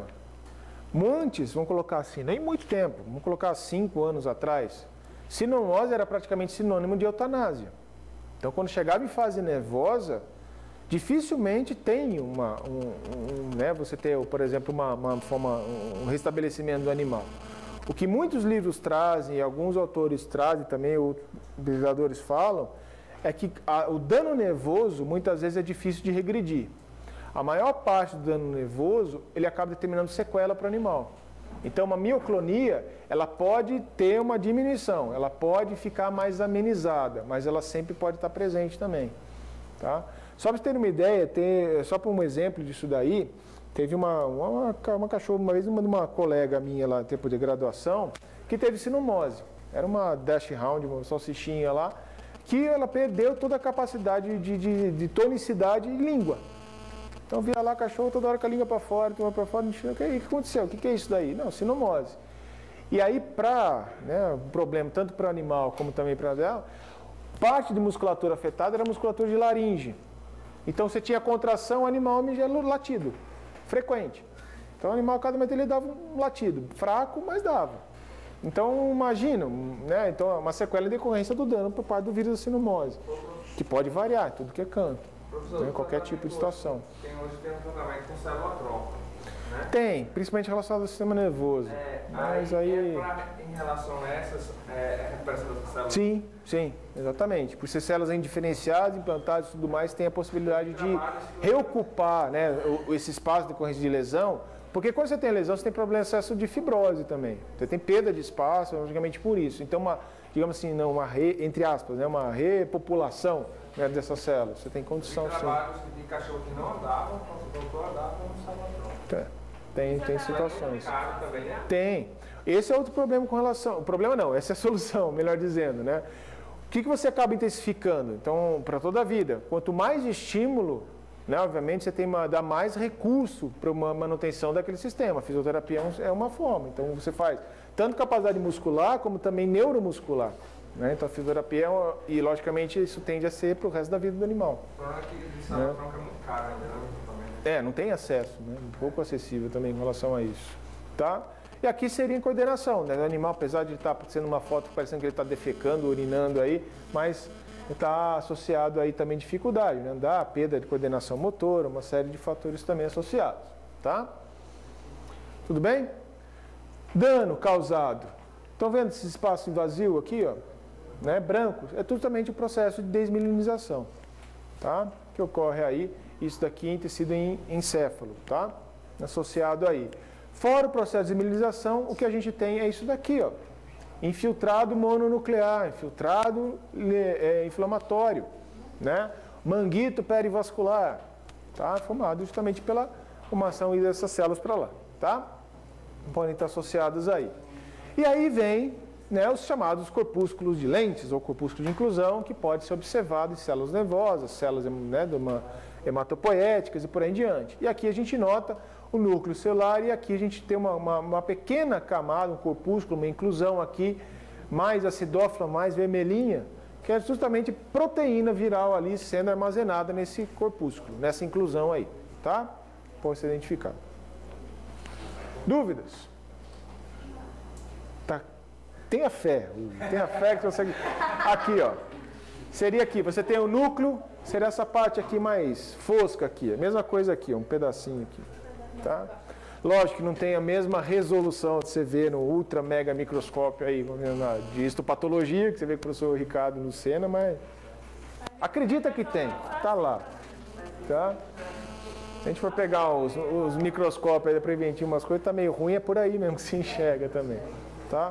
Antes, vamos colocar assim, nem muito tempo, vamos colocar cinco anos atrás, sinomose era praticamente sinônimo de eutanásia. Então, quando chegava em fase nervosa, dificilmente tem uma, um, um, né, você ter, por exemplo, uma, uma forma, um restabelecimento do animal. O que muitos livros trazem, e alguns autores trazem também, outros pesquisadores falam, é que a, o dano nervoso muitas vezes é difícil de regredir. A maior parte do dano nervoso, ele acaba determinando sequela para o animal. Então, uma mioclonia, ela pode ter uma diminuição, ela pode ficar mais amenizada, mas ela sempre pode estar presente também. Tá? Só para vocês terem uma ideia, ter, só para um exemplo disso daí, teve uma, uma, uma cachorra, uma vez uma de uma colega minha lá, tempo de graduação, que teve sinomose. Era uma dachshund, uma salsichinha lá, que ela perdeu toda a capacidade de, de, de tonicidade e língua. Então via lá cachorro toda hora com a língua para fora, toda hora para fora, o que, que aconteceu? O que, que é isso daí? Não, sinomose. E aí, para, né, um problema tanto para o animal como também para ela, parte de musculatura afetada era a musculatura de laringe. Então você tinha contração, o animal era latido, frequente. Então o animal, cada momento ele dava um latido, fraco, mas dava. Então imagina, né, então, uma sequela em decorrência do dano por parte do vírus da sinomose, que pode variar, tudo que é canto. Em qualquer tipo de situação. Tem, hoje tem um tratamento com célula tronco, né? Tem, principalmente relacionado ao sistema nervoso. É, mas aí, aí... É pra, em relação a essas, é, recuperação das células? Sim, sim, exatamente. Por ser células indiferenciadas, implantadas e tudo mais, tem a possibilidade de reocupar, né, esse espaço de decorrência de lesão, porque quando você tem lesão, você tem problema de excesso de fibrose também. Você tem perda de espaço, logicamente por isso. Então, uma, digamos assim, não, uma re, entre aspas, né, uma repopulação, né, dessas células. Você tem condição, tem trabalhos sim. De cachorro que não andavam, quando voltou a andar, não estava pronto. É, tem, tem situações. Também, né? Tem. Esse é outro problema com relação... O problema não, essa é a solução, melhor dizendo, né? O que, que você acaba intensificando? Então, para toda a vida, quanto mais estímulo, né, obviamente, você tem uma, dá mais recurso para uma manutenção daquele sistema. A fisioterapia é uma forma. Então, você faz tanto capacidade muscular, como também neuromuscular. Né? Então, a fisioterapia, é uma, e logicamente, isso tende a ser para o resto da vida do animal. O problema é que de célula tronco é muito caro ainda, né? É, não tem acesso, né? Um pouco acessível também em relação a isso. Tá? E aqui seria em coordenação, né? O animal, apesar de estar sendo uma foto parecendo que ele está defecando, urinando aí, mas está associado aí também dificuldade, né? Andar, perda de coordenação motora, uma série de fatores também associados. Tá? Tudo bem? Dano causado. Estão vendo esse espaço vazio aqui, ó? Né, brancos, é totalmente o processo de desmielinização, tá? Que ocorre aí, isso daqui em tecido em encéfalo, tá? Associado aí. Fora o processo de desmielinização, o que a gente tem é isso daqui, ó. Infiltrado mononuclear, infiltrado é, inflamatório, né? Manguito perivascular, tá? Formado justamente pela formação dessas células para lá, tá? Podem estar associadas aí. E aí vem, né, os chamados corpúsculos de lentes ou corpúsculos de inclusão, que pode ser observado em células nervosas, células, né, de uma, hematopoéticas e por aí em diante. E aqui a gente nota o núcleo celular e aqui a gente tem uma, uma, uma pequena camada, um corpúsculo, uma inclusão aqui, mais acidófila, mais vermelhinha, que é justamente proteína viral ali sendo armazenada nesse corpúsculo, nessa inclusão aí, tá? pode ser identificado. Dúvidas? Tá. Tenha fé, tenha fé que você consegue. Aqui, ó. Seria aqui, você tem o núcleo, seria essa parte aqui mais fosca aqui. A mesma coisa aqui, um pedacinho aqui. Tá? Lógico que não tem a mesma resolução que você vê no ultra mega microscópio aí, de histopatologia, que você vê com o professor Ricardo no Sena, mas acredita que tem, tá lá. Tá? Se a gente for pegar os, os microscópios aí para preventir umas coisas, tá meio ruim, é por aí mesmo que se enxerga também. Tá?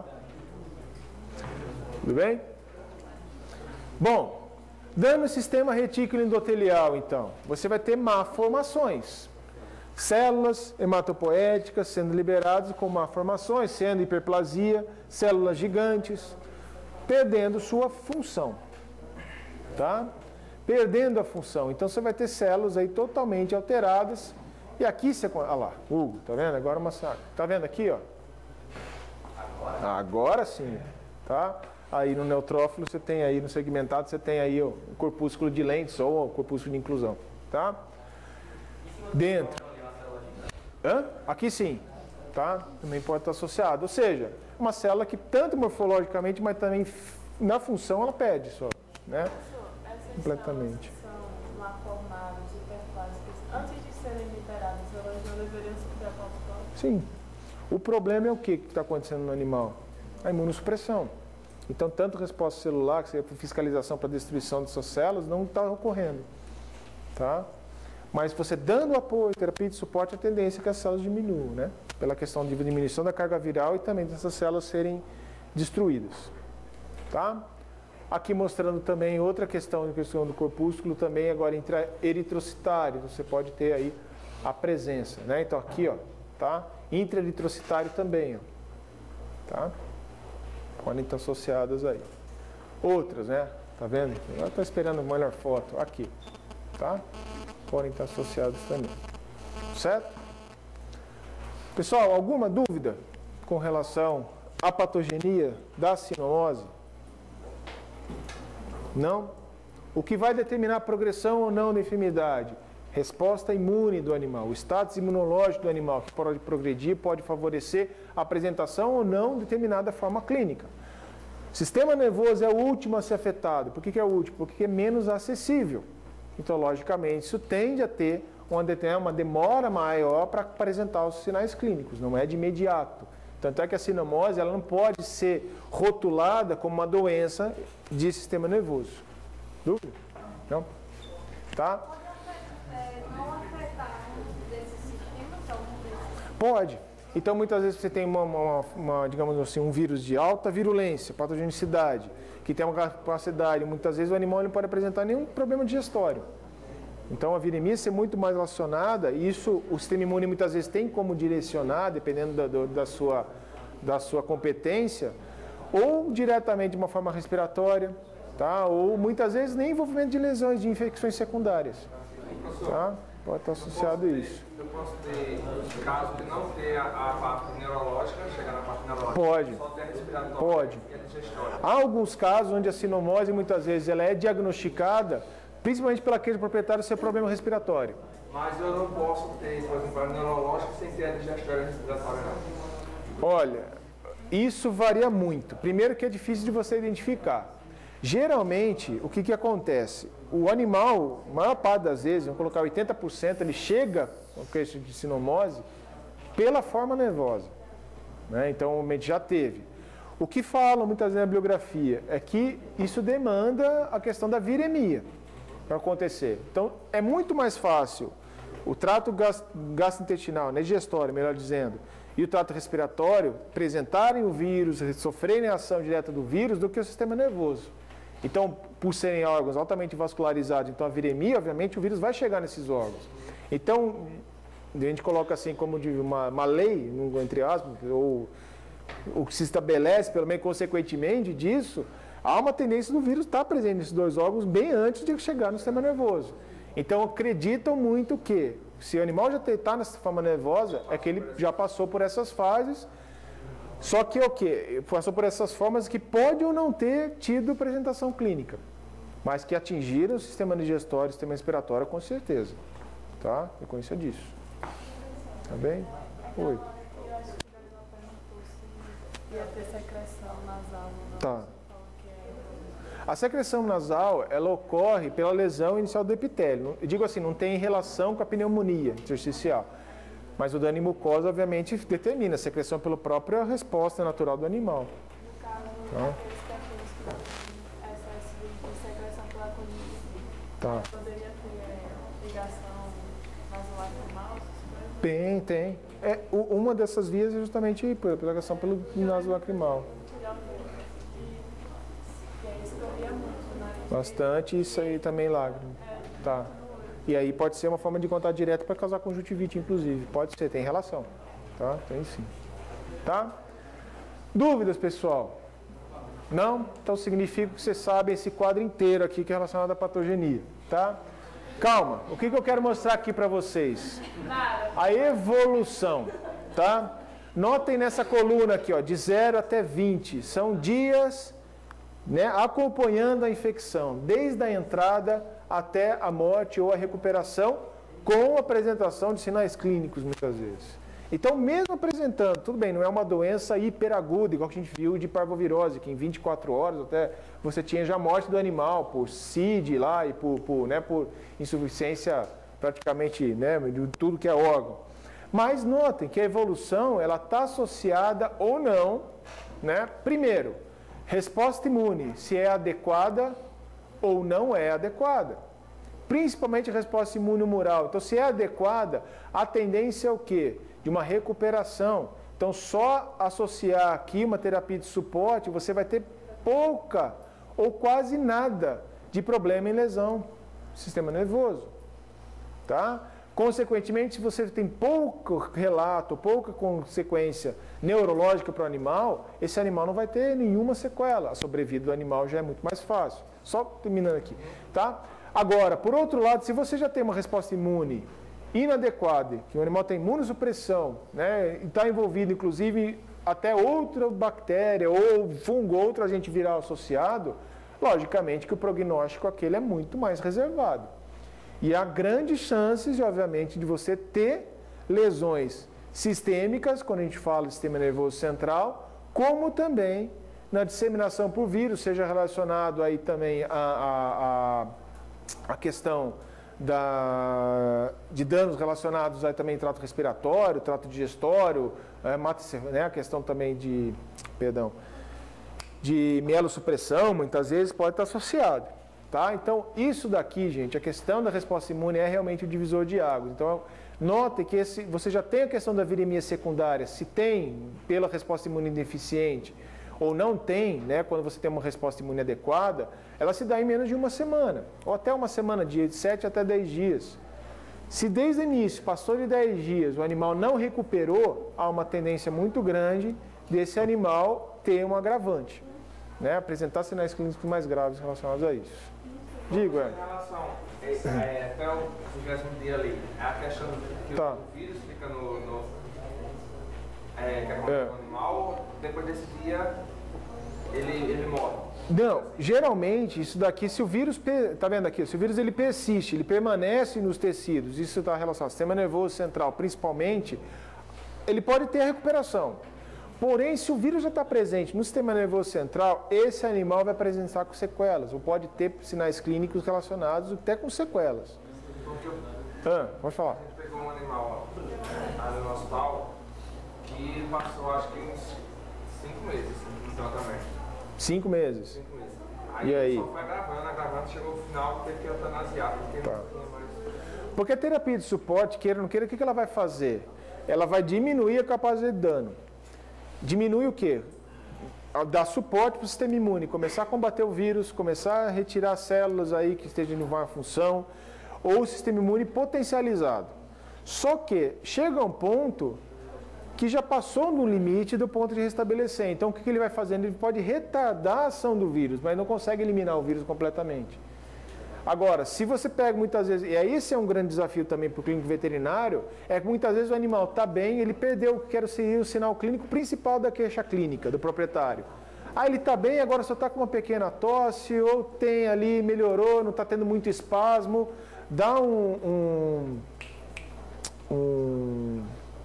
Tudo bem? Bom, dando o sistema retículo endotelial, então, você vai ter malformações. Células hematopoéticas sendo liberadas com malformações, sendo hiperplasia, células gigantes, perdendo sua função. Tá? Perdendo a função. Então você vai ter células aí totalmente alteradas. E aqui você. Olha lá, Hugo, tá vendo? Agora uma saca. Tá vendo aqui, ó? Agora sim. Tá? Aí no neutrófilo você tem aí, no segmentado, você tem aí ó, o corpúsculo de lentes ou o corpúsculo de inclusão. Tá? Dentro. Hã? Aqui sim, tá? Também pode estar associado. Ou seja, uma célula que tanto morfologicamente, mas também na função ela perde só, né? Essas completamente. células que são malformadas, hiperplásicas, antes de serem liberadas, elas não deveriam ser depositadas? Sim. O problema é o que que está acontecendo no animal? A imunossupressão. Então, tanto resposta celular, que seria fiscalização para destruição dessas células, não está ocorrendo, tá? Mas você dando apoio, terapia de suporte, a tendência é que as células diminuam, né? Pela questão de diminuição da carga viral e também dessas células serem destruídas. Tá? Aqui mostrando também outra questão, questão do corpúsculo, também agora intra-eritrocitário. Você pode ter aí a presença, né? Então aqui, ó, tá? Intra-eritrocitário também, ó. Tá? Podem estar associadas aí. Outras, né? Tá vendo? Agora estou esperando a melhor foto. Aqui, tá? Podem estar associados também. Certo? Pessoal, alguma dúvida com relação à patogenia da sinomose? Não? O que vai determinar a progressão ou não da enfermidade? Resposta imune do animal, o status imunológico do animal, que pode progredir, pode favorecer a apresentação ou não de determinada forma clínica. Sistema nervoso é o último a ser afetado. Por que que é o último? Porque é menos acessível. Então, logicamente, isso tende a ter uma, uma demora maior para apresentar os sinais clínicos, não é de imediato. Tanto é que a sinomose ela não pode ser rotulada como uma doença de sistema nervoso. Dúvida? Não? Tá? Não afetar desses sistemas, algum desses? Pode. Então, muitas vezes você tem, uma, uma, uma, digamos assim, um vírus de alta virulência, patogenicidade, que tem uma capacidade, muitas vezes o animal não pode apresentar nenhum problema digestório. Então, a viremia ser muito mais relacionada, e isso o sistema imune muitas vezes tem como direcionar, dependendo da, do, da, sua, da sua competência, ou diretamente de uma forma respiratória, tá? Ou muitas vezes nem envolvimento de lesões, de infecções secundárias. Tá? Pode estar associado a isso. Eu posso ter caso de não ter a, a parte neurológica, chegar na parte neurológica, Pode. só ter a respiratória Pode. e a digestória. Há alguns casos onde a sinomose, muitas vezes, ela é diagnosticada, principalmente pelo aquele proprietário ser problema respiratório. Mas eu não posso ter, por exemplo, a neurológica sem ter a digestória e a respiratória, não. Olha, isso varia muito. Primeiro que é difícil de você identificar. Geralmente, o que, que acontece? O animal, a maior parte das vezes, vamos colocar oitenta por cento, ele chega com queixa de sinomose pela forma nervosa. Né? Então, a gente já teve. O que falam muitas vezes na bibliografia é que isso demanda a questão da viremia para acontecer. Então, é muito mais fácil o trato gastrointestinal, né, digestório, melhor dizendo, e o trato respiratório apresentarem o vírus, sofrerem a ação direta do vírus do que o sistema nervoso. Então, por serem órgãos altamente vascularizados, então a viremia, obviamente, o vírus vai chegar nesses órgãos. Então, a gente coloca assim como de uma, uma lei, entre aspas, ou o que se estabelece, pelo menos consequentemente disso, há uma tendência do vírus estar presente nesses dois órgãos bem antes de chegar no sistema nervoso. Então, acreditam muito que, se o animal já está nessa forma nervosa, é que ele já passou por essas fases. Só que é o quê? Passou por essas formas que pode ou não ter tido apresentação clínica, mas que atingiram o sistema digestório, o sistema respiratório com certeza. Tá? Reconheça disso. Tá bem? Oi. Eu acho que daí ela perguntou se ia ter secreção nasal ou não. Tá. Você falou que é- A secreção nasal, ela ocorre pela lesão inicial do epitélio. Eu digo assim, não tem relação com a pneumonia intersticial. Mas o dano em mucosa, obviamente, determina a secreção pela própria resposta natural do animal. No caso, Tá. aqueles cachorros que têm excesso de secreção pela conjuntivite, Tá. poderia ter é, ligação nasolacrimal, essas coisas? Tem, tem. É, u- uma dessas vias é justamente pela pela ligação pelo nasolacrimal. Já viu? E, e aí escorria muito o nariz. Bastante, isso aí também lágrima. Tá. E aí pode ser uma forma de contato direto para causar conjuntivite, inclusive. Pode ser, tem relação. Tá? Tem sim. Tá? Dúvidas, pessoal? Não? Então significa que vocês sabem esse quadro inteiro aqui que é relacionado à patogenia. Tá? Calma. O que, que eu quero mostrar aqui para vocês? A evolução. Tá? Notem nessa coluna aqui, ó, de zero até vinte. São dias, né, acompanhando a infecção, desde a entrada até a morte ou a recuperação, com apresentação de sinais clínicos, muitas vezes. Então, mesmo apresentando, tudo bem, não é uma doença hiperaguda, igual que a gente viu de parvovirose, que em vinte e quatro horas até você tinha já morte do animal por C I D lá e por, por, né, por insuficiência praticamente, né, de tudo que é órgão. Mas notem que a evolução ela está associada ou não, né, primeiro, resposta imune, se é adequada ou não é adequada. Principalmente a resposta imune humoral. Então, se é adequada, a tendência é o quê? De uma recuperação. Então, só associar aqui uma terapia de suporte, você vai ter pouca ou quase nada de problema em lesão do sistema nervoso. Tá? Consequentemente, se você tem pouco relato, pouca consequência neurológica para o animal, esse animal não vai ter nenhuma sequela. A sobrevida do animal já é muito mais fácil. Só terminando aqui, tá? Agora, por outro lado, se você já tem uma resposta imune inadequada, que o animal tem imunossupressão, né, e está envolvido, inclusive, até outra bactéria ou fungo, outro agente viral associado, logicamente que o prognóstico aquele é muito mais reservado. E há grandes chances, obviamente, de você ter lesões sistêmicas, quando a gente fala de sistema nervoso central, como também na disseminação por vírus, seja relacionado aí também a, a, a, a questão da, de danos relacionados aí também trato respiratório, trato digestório, é, mata, né, a questão também de, perdão, de mielossupressão, muitas vezes pode estar associado. Tá? Então, isso daqui, gente, a questão da resposta imune é realmente o divisor de águas. Então, note que esse, você já tem a questão da viremia secundária, se tem pela resposta imune deficiente ou não tem, né, quando você tem uma resposta imune adequada, ela se dá em menos de uma semana, ou até uma semana, de sete até dez dias. Se desde o início, passou de dez dias, o animal não recuperou, há uma tendência muito grande desse animal ter um agravante, né, apresentar sinais clínicos mais graves relacionados a isso. Digo, é. Em relação é, até o vigésimo dia ali, é a questão que Tá. o vírus fica no, no é, que é É. no animal, depois desse dia ele, ele morre. Não, geralmente isso daqui, se o vírus, pe- tá vendo aqui, se o vírus ele persiste, ele permanece nos tecidos, isso está relacionado ao sistema nervoso central, principalmente, ele pode ter a recuperação. Porém, se o vírus já está presente no sistema nervoso central, esse animal vai apresentar com sequelas, ou pode ter sinais clínicos relacionados até com sequelas. Porque eu- Ah, pode falar. a gente pegou um animal ó, ali no hospital que passou acho que uns cinco meses assim, no tratamento. Cinco meses. Cinco meses. E aí? Só foi agravando, agravando, chegou no final, teve que eutanasiar, porque Tá. não tinha mais. Porque a terapia de suporte, queira ou não queira, o que que ela vai fazer? Ela vai diminuir a capacidade de dano. Diminui o quê? Dar suporte para o sistema imune, começar a combater o vírus, começar a retirar células aí que estejam em má função, ou o sistema imune potencializado. Só que chega a um ponto que já passou no limite do ponto de restabelecer. Então o que que ele vai fazendo? Ele pode retardar a ação do vírus, mas não consegue eliminar o vírus completamente. Agora, se você pega muitas vezes, e aí esse é um grande desafio também para o clínico veterinário, é que muitas vezes o animal está bem, ele perdeu o que era o sinal clínico principal da queixa clínica do proprietário. Ah, ele está bem, agora só está com uma pequena tosse, ou tem ali, melhorou, não está tendo muito espasmo, dá um, um, um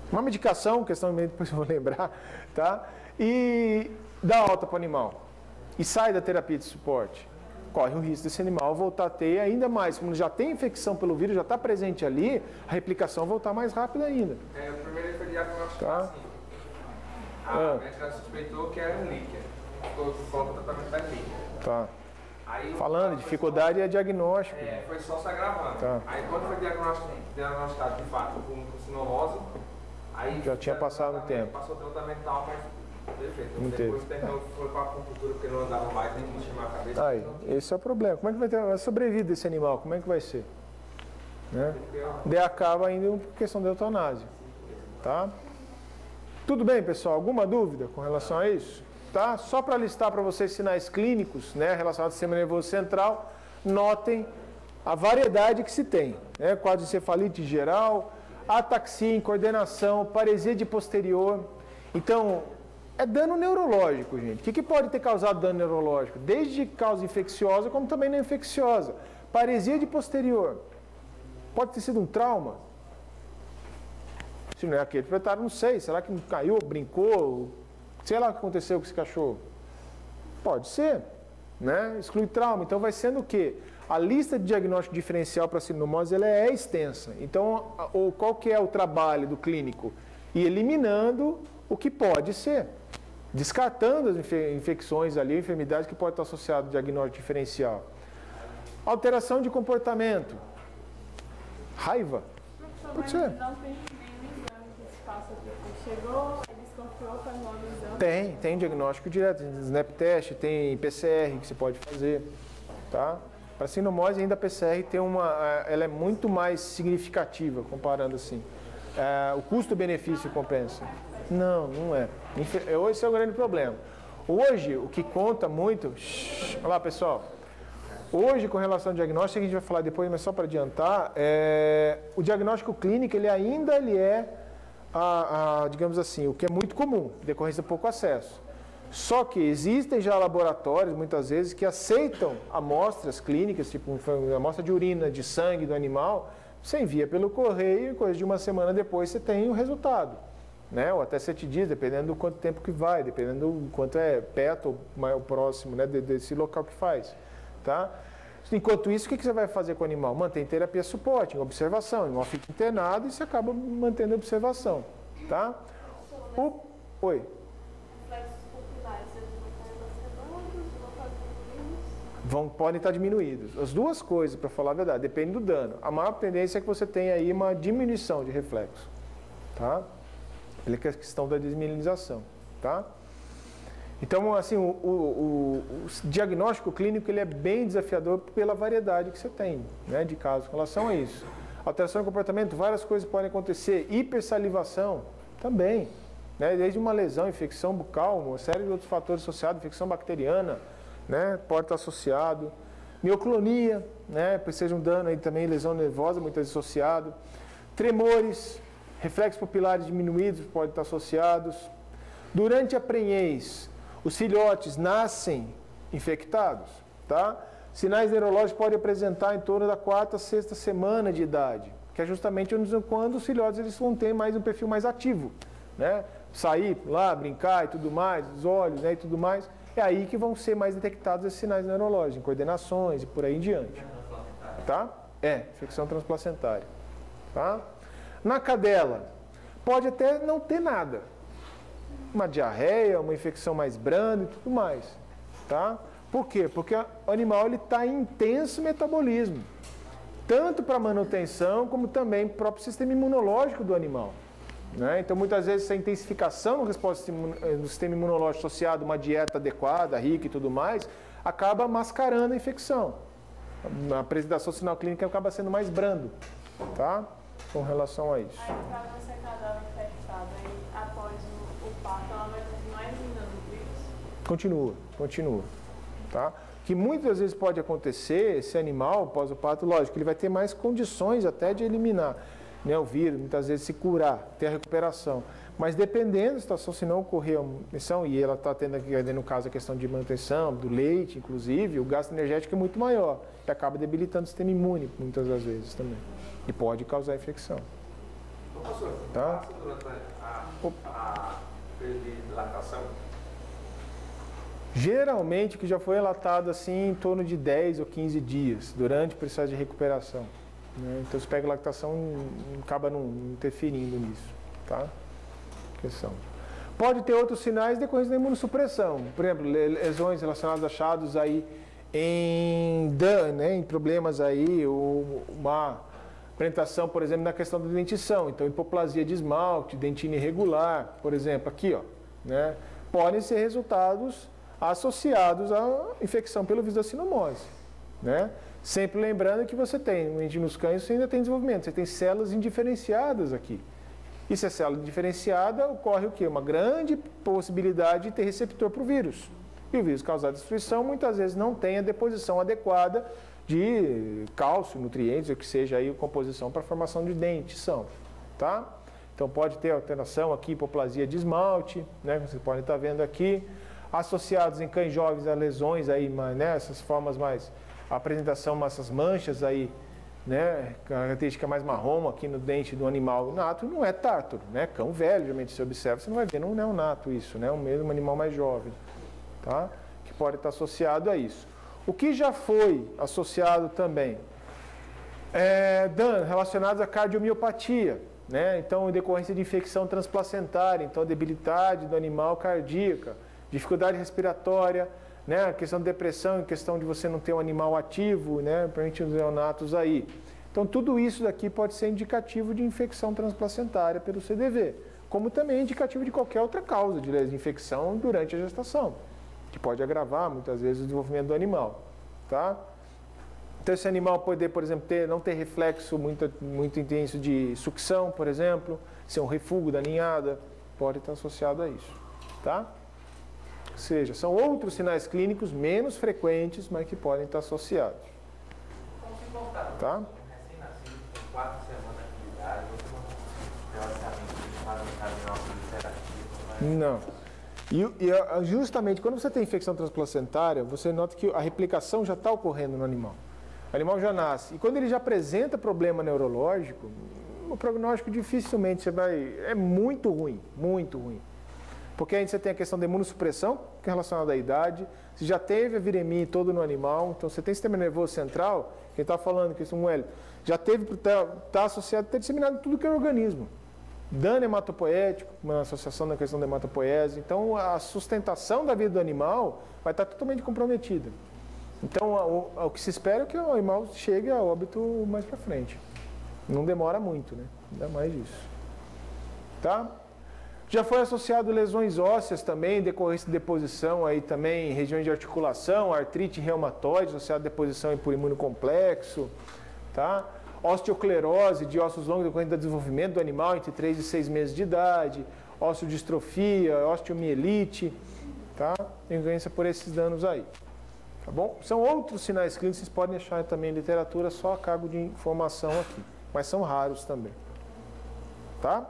Uma medicação, questão de depois eu vou lembrar, tá? E dá alta para o animal. E sai da terapia de suporte. Corre o risco desse animal voltar a ter ainda mais. Como já tem infecção pelo vírus, já está presente ali, a replicação voltar mais rápido ainda. É, o primeiro ele foi diagnosticado Tá. assim. A Ah. médica suspeitou que era um líquido. Ficou com o tratamento da líquido. Tá. Aí o- Falando, dificuldade é diagnóstico. É, foi só se agravando. Tá. Aí quando foi diagnosticado, diagnosticado de fato com sinomose, aí Já tinha passado o tempo. Passou o tratamento e tal, mas perfeito. Não Depois teve. terminou, foi para a acupuntura porque não andava mais, nem mexia a cabeça. Aí, esse é o problema. Como é que vai ter a sobrevida desse animal? Como é que vai ser? Né? Daí acaba indo por questão da eutanásia. Tá? Tudo bem, pessoal? Alguma dúvida com relação a isso? Tá? Só para listar para vocês sinais clínicos, né, relacionados ao sistema nervoso central, notem a variedade que se tem. Né? Quadricefalite geral, ataxia, incoordenação, paresia de posterior. Então, é dano neurológico, gente. O que, que pode ter causado dano neurológico? Desde causa infecciosa, como também não infecciosa. Paresia de posterior. Pode ter sido um trauma? Se não é aquele proprietário, não sei. Será que caiu, brincou? Sei lá o que aconteceu com esse cachorro. Pode ser, né? Exclui trauma. Então vai sendo o quê? A lista de diagnóstico diferencial para sinomose ela é extensa. Então, ou qual que é o trabalho do clínico? Ir eliminando o que pode ser. Descartando as infecções ali, enfermidades que podem estar associadas ao diagnóstico diferencial. Alteração de comportamento. Raiva. Pode ser. Não tem nenhum exame que se faça depois. Chegou, desconfiou, faz logo o exame. Tem, tem diagnóstico direto, tem snap test, tem P C R que você pode fazer, tá? Para sinomose ainda a P C R tem uma, ela é muito mais significativa comparando assim. É, o custo-benefício compensa. Não, não é. Esse é o grande problema. Hoje o que conta muito, shh, olha lá pessoal. Hoje, com relação ao diagnóstico, a gente vai falar depois, mas só para adiantar, é, o diagnóstico clínico ele ainda ele é, a, a, digamos assim, o que é muito comum, decorrência de pouco acesso. Só que existem já laboratórios, muitas vezes, que aceitam amostras clínicas, tipo amostra de urina, de sangue do animal, você envia pelo correio e coisa de uma semana depois você tem o resultado. Né? Ou até sete dias, dependendo do quanto tempo que vai, dependendo do quanto é perto ou mais próximo, né, desse local que faz. Tá? Enquanto isso, o que você vai fazer com o animal? Mantém terapia suporte, em observação. O animal fica internado e você acaba mantendo a observação. Tá? O... Oi. Vão, podem estar diminuídos. As duas coisas, para falar a verdade, depende do dano. A maior tendência é que você tenha aí uma diminuição de reflexo. Tá? Pela questão da desmielinização. Tá? Então, assim, o, o, o, o diagnóstico clínico ele é bem desafiador pela variedade que você tem, né, de casos com relação a isso. Alteração de comportamento, várias coisas podem acontecer. Hipersalivação, também. Né, desde uma lesão, infecção bucal, uma série de outros fatores associados, infecção bacteriana, né, pode estar associado. Mioclonia, né, seja um dano aí também, lesão nervosa, muitas vezes associado. Tremores, reflexos pupilares diminuídos podem estar associados. Durante a prenhez, os filhotes nascem infectados, tá? Sinais neurológicos podem apresentar em torno da quarta, sexta semana de idade, que é justamente quando os filhotes eles vão ter mais um perfil mais ativo, né? Sair lá, brincar e tudo mais, os olhos, né, e tudo mais, é aí que vão ser mais detectados esses sinais neurológicos, coordenações e por aí em diante, tá? É, infecção transplacentária, tá? Na cadela, pode até não ter nada. Uma diarreia, uma infecção mais branda e tudo mais, tá? Por quê? Porque o animal está em intenso metabolismo, tanto para manutenção como também para o próprio sistema imunológico do animal, né? Então, muitas vezes, essa intensificação na resposta do sistema imunológico associado a uma dieta adequada, rica e tudo mais, acaba mascarando a infecção. A apresentação sinal clínica acaba sendo mais brando, tá? Com relação a isso. Aí, para você cadela infectada, aí, após o, o parto, ela vai continuar eliminando o vírus? Continua, continua. Tá? O que muitas vezes pode acontecer, esse animal, após o parto, lógico, ele vai ter mais condições até de eliminar, né, o vírus, muitas vezes se curar, ter a recuperação. Mas dependendo da situação, se não ocorrer a manutenção, e ela está tendo aqui, no caso, a questão de manutenção, do leite, inclusive, o gasto energético é muito maior, que acaba debilitando o sistema imune, muitas das vezes também. E pode causar infecção. Professor, Tá? passa durante a, a período de lactação? Geralmente, que já foi relatado assim em torno de dez ou quinze dias, durante o processo de recuperação. Né? Então, se pega a lactação, não, acaba não interferindo nisso. Tá? Questão. Pode ter outros sinais decorrentes da imunossupressão. Por exemplo, lesões relacionadas a achados aí em D A N, né? Em problemas aí, ou uma apresentação, por exemplo, na questão da dentição. Então, hipoplasia de esmalte, dentina irregular, por exemplo, aqui, ó, né? Podem ser resultados associados à infecção pelo vírus da sinomose, né? Sempre lembrando que você tem, nos cães, você ainda tem desenvolvimento, você tem células indiferenciadas aqui. E se a célula indiferenciada, ocorre o quê? Uma grande possibilidade de ter receptor para o vírus. E o vírus causar destruição, muitas vezes não tem a deposição adequada de cálcio, nutrientes, ou que seja aí a composição para a formação de dentição, tá? Então pode ter alteração aqui, hipoplasia de esmalte, né? Como vocês podem estar vendo aqui, associados em cães jovens a lesões aí, né? Essas formas mais, a apresentação, essas manchas aí, né? Característica mais marrom aqui no dente do animal nato, não é tártaro, né? Cão velho, geralmente se observa, você não vai ver, não é um nato isso, né? Um mesmo animal mais jovem, tá? Que pode estar associado a isso. O que já foi associado também é danos relacionados à cardiomiopatia, né? Então, em decorrência de infecção transplacentária, então debilidade do animal cardíaca, dificuldade respiratória, né? A questão de depressão, em questão de você não ter um animal ativo, né? Principalmente os neonatos aí. Então, tudo isso daqui pode ser indicativo de infecção transplacentária pelo C D V, como também indicativo de qualquer outra causa de infecção durante a gestação, que pode agravar, muitas vezes, o desenvolvimento do animal, tá? Então, esse animal pode, por exemplo, ter, não ter reflexo muito, muito intenso de sucção, por exemplo, ser um refúgio da ninhada, pode estar associado a isso, tá? Ou seja, são outros sinais clínicos menos frequentes, mas que podem estar associados. Como se comportar? Tá? Um recém-nascido com quatro semanas de idade, você não relacionamento faz um caminho alterativo, Não. E, e justamente quando você tem infecção transplacentária, você nota que a replicação já está ocorrendo no animal. O animal já nasce. E quando ele já apresenta problema neurológico, o prognóstico dificilmente você vai... É muito ruim, muito ruim. Porque aí você tem a questão da imunossupressão, que é relacionada à idade, você já teve a viremia todo no animal, então você tem sistema nervoso central, quem está falando que isso é um L, já teve, está tá associado, está disseminado em tudo que é organismo. Dano hematopoético, uma associação na questão da hematopoese, então a sustentação da vida do animal vai estar totalmente comprometida. Então o, o que se espera é que o animal chegue a óbito mais para frente. Não demora muito, né? Ainda mais isso. Tá? Já foi associado lesões ósseas também, decorrência de deposição aí também em regiões de articulação, artrite reumatoide, associada a deposição por imunocomplexo, tá? Osteoclerose de ossos longos decorrente do desenvolvimento do animal entre três e seis meses de idade, osteodistrofia, osteomielite, tá? Tem doença por esses danos aí, tá bom? São outros sinais clínicos que vocês podem achar também em literatura, só a cargo de informação aqui, mas são raros também, tá?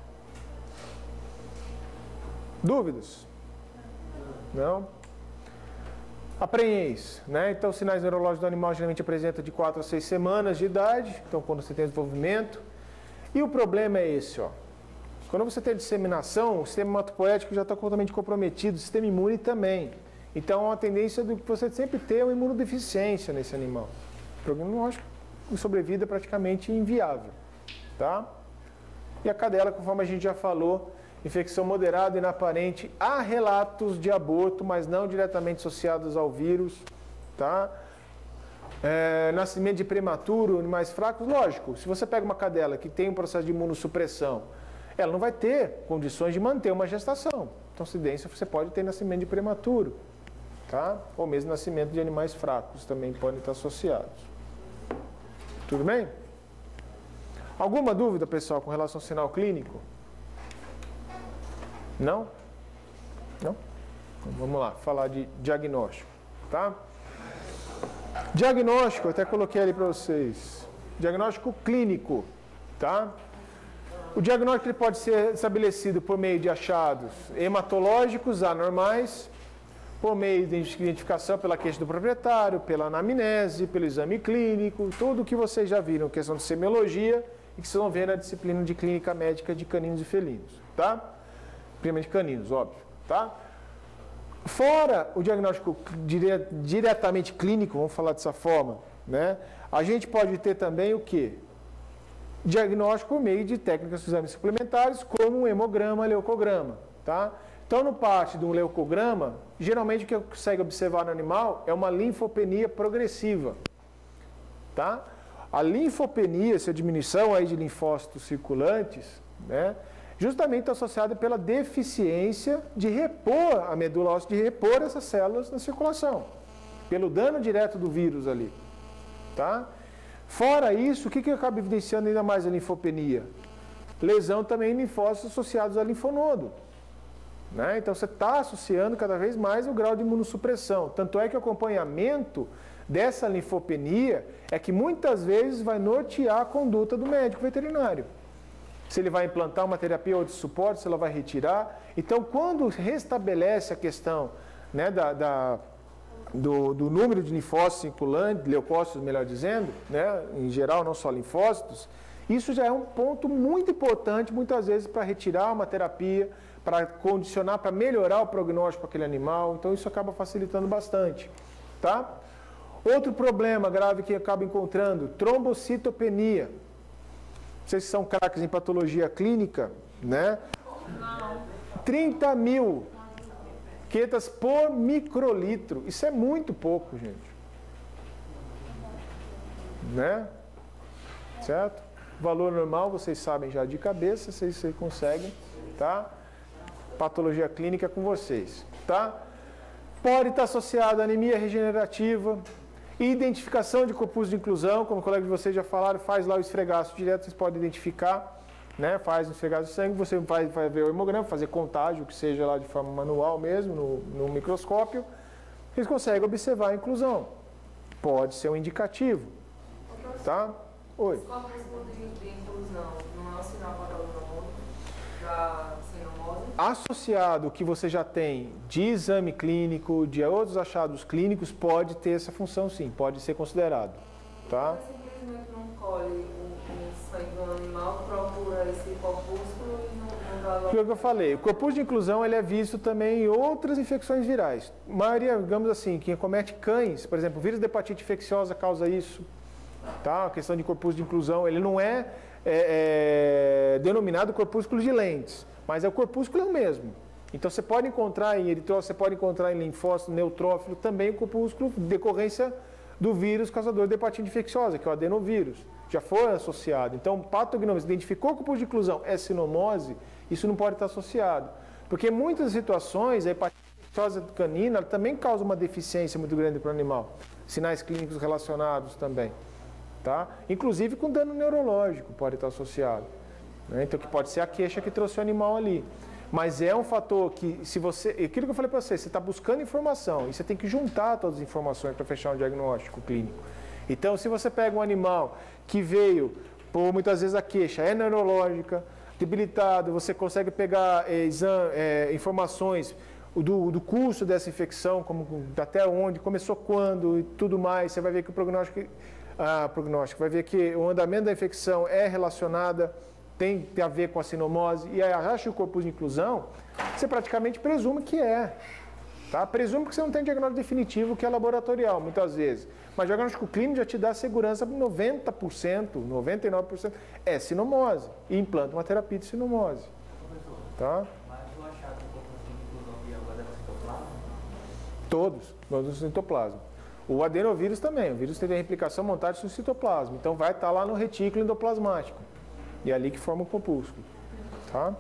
Dúvidas? Não? A prenhez, né? Então, os sinais neurológicos do animal geralmente apresentam de quatro a seis semanas de idade, então quando você tem desenvolvimento. E o problema é esse, ó. Quando você tem disseminação, o sistema hematopoético já está totalmente comprometido, o sistema imune também. Então, há uma tendência de você sempre ter uma imunodeficiência nesse animal. O prognóstico de sobrevida é praticamente inviável, tá? E a cadela, conforme a gente já falou, infecção moderada e inaparente, há relatos de aborto, mas não diretamente associados ao vírus, tá? É, nascimento de prematuro, animais fracos, lógico, se você pega uma cadela que tem um processo de imunossupressão, ela não vai ter condições de manter uma gestação. Então, incidência, você pode ter nascimento de prematuro, tá? Ou mesmo nascimento de animais fracos também podem estar associados. Tudo bem? Alguma dúvida, pessoal, com relação ao sinal clínico? Não? Não? Então, vamos lá, falar de diagnóstico, tá? Diagnóstico, eu até coloquei ali para vocês. Diagnóstico clínico, tá? O diagnóstico ele pode ser estabelecido por meio de achados hematológicos anormais, por meio de identificação pela queixa do proprietário, pela anamnese, pelo exame clínico, tudo que vocês já viram, questão de semiologia, e que vocês vão ver na disciplina de clínica médica de caninos e felinos, tá? Primeiramente caninos, óbvio, tá? Fora o diagnóstico dire, diretamente clínico, vamos falar dessa forma, né? A gente pode ter também o quê? Diagnóstico por meio de técnicas de exames suplementares, como um hemograma, leucograma, tá? Então, no parte de um leucograma, geralmente o que consegue observar no animal é uma linfopenia progressiva, tá? A linfopenia, essa diminuição aí de linfócitos circulantes, né, justamente está associada pela deficiência de repor a medula óssea, de repor essas células na circulação, pelo dano direto do vírus ali, tá? Fora isso, o que, que acaba evidenciando ainda mais a linfopenia? Lesão também em linfócitos associados a linfonodo. Né? Então, você está associando cada vez mais o grau de imunossupressão. Tanto é que o acompanhamento dessa linfopenia é que muitas vezes vai nortear a conduta do médico veterinário. Se ele vai implantar uma terapia ou de suporte, se ela vai retirar. Então, quando restabelece a questão, né, da, da, do, do número de linfócitos circulantes, leucócitos, melhor dizendo, né, em geral, não só linfócitos, isso já é um ponto muito importante, muitas vezes, para retirar uma terapia, para condicionar, para melhorar o prognóstico para aquele animal. Então, isso acaba facilitando bastante, tá? Outro problema grave que acaba encontrando, trombocitopenia. Vocês são craques em patologia clínica, né? trinta mil quetas por microlitro. Isso é muito pouco, gente. Né? Certo? Valor normal, vocês sabem já de cabeça, vocês, vocês conseguem, tá? Patologia clínica com vocês, tá? Pode estar associado a anemia regenerativa, identificação de corpúsculos de inclusão, como o colega de vocês já falaram, faz lá o esfregaço direto, vocês podem identificar, né? Faz o esfregaço de sangue, você vai, vai ver o hemograma, fazer contágio, que seja lá de forma manual mesmo, no, no microscópio, vocês conseguem observar a inclusão. Pode ser um indicativo, tá? Oi. Esse corpúsculo de inclusão não é um sinal patológico da sinomose? Associado ao que você já tem de exame clínico, de outros achados clínicos, pode ter essa função sim, pode ser considerado, tá? Você simplesmente não colhe o, o sangue do animal, procura esse corpúsculo e não, não dá logo... Foi o que eu falei, o corpúsculo de inclusão ele é visto também em outras infecções virais. A maioria, digamos assim, quem comete cães, por exemplo, o vírus da hepatite infecciosa causa isso, tá? A questão de corpúsculo de inclusão, ele não é, é, é denominado corpúsculo de lentes, mas é o corpúsculo é o mesmo. Então você pode encontrar em eritrócito, você pode encontrar em linfócito, neutrófilo, também o corpúsculo de decorrência do vírus causador de hepatite infecciosa, que é o adenovírus. Já foi associado. Então, patognomose, identificou o corpúsculo de inclusão, é sinomose, isso não pode estar associado. Porque em muitas situações, a hepatite infecciosa canina também causa uma deficiência muito grande para o animal. Sinais clínicos relacionados também. Tá? Inclusive com dano neurológico pode estar associado. Né? Então, que pode ser a queixa que trouxe o animal ali. Mas é um fator que, se você... Aquilo que eu falei para você, você está buscando informação e você tem que juntar todas as informações para fechar um diagnóstico clínico. Então, se você pega um animal que veio, por muitas vezes a queixa é neurológica, debilitado, você consegue pegar é, exame, é, informações do, do curso dessa infecção, como, até onde, começou quando e tudo mais, você vai ver que o prognóstico... Ah, prognóstico, vai ver que o andamento da infecção é relacionada, tem, tem a ver com a sinomose, e aí acha o corpúsculo de inclusão, você praticamente presume que é. Tá? Presume que você não tem diagnóstico definitivo, que é laboratorial, muitas vezes. Mas o diagnóstico clínico já te dá segurança para noventa por cento, noventa e nove por cento é sinomose, e implanta uma terapia de sinomose. Tá? Mas o achado do corpúsculo de inclusão de agora é citoplasma? Todos, todos no citoplasma. O adenovírus também, o vírus tem a replicação montada no citoplasma, então vai estar lá no retículo endoplasmático. E é ali que forma o corpúsculo. Tá?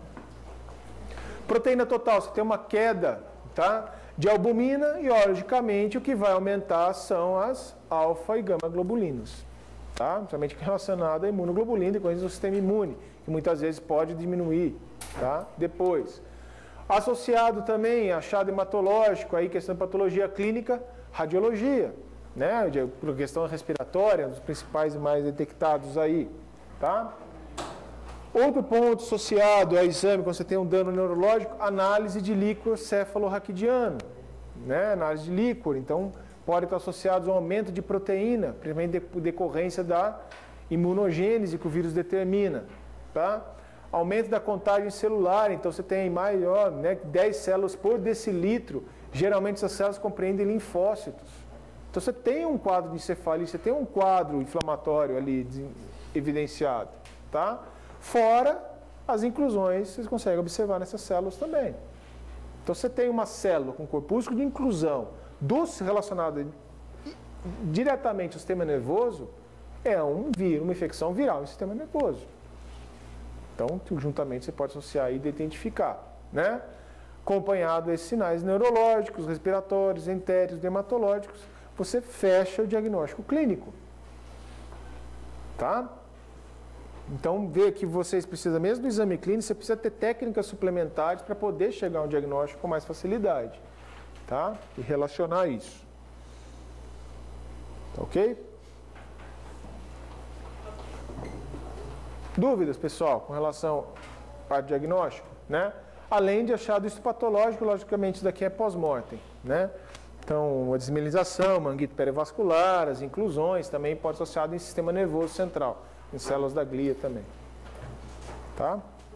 Proteína total, você tem uma queda, tá, de albumina e, logicamente, o que vai aumentar são as alfa e gama globulinos. Tá? Principalmente relacionado à imunoglobulina e coisas do sistema imune, que muitas vezes pode diminuir. Tá? Depois, associado também, achado hematológico, aí questão de patologia clínica, radiologia, né? De questão respiratória, um dos principais e mais detectados aí, tá? Outro ponto associado ao exame, quando você tem um dano neurológico, análise de líquor cefalorraquidiano, né? Análise de líquor, então pode estar associado a um aumento de proteína, principalmente de decorrência da imunogênese que o vírus determina, tá? Aumento da contagem celular, então você tem maior, né, dez células por decilitro, geralmente essas células compreendem linfócitos. Então você tem um quadro de encefalite, você tem um quadro inflamatório ali evidenciado, tá? Fora as inclusões, vocês conseguem observar nessas células também. Então você tem uma célula com corpúsculo de inclusão dos relacionado diretamente ao sistema nervoso, é um vírus, uma infecção viral no sistema nervoso. Então, juntamente você pode associar e identificar, né? Acompanhado desses sinais neurológicos, respiratórios, entérios, dermatológicos, você fecha o diagnóstico clínico, tá? Então, vê que vocês precisam, mesmo do exame clínico, você precisa ter técnicas suplementares para poder chegar a um diagnóstico com mais facilidade, tá? E relacionar isso. Tá ok? Dúvidas, pessoal, com relação ao diagnóstico, né? Além de achado histopatológico, logicamente isso daqui é pós-mortem, né? Então, a desmielinização, manguito perivascular, as inclusões também pode ser associado em sistema nervoso central, em células da glia também. Tá?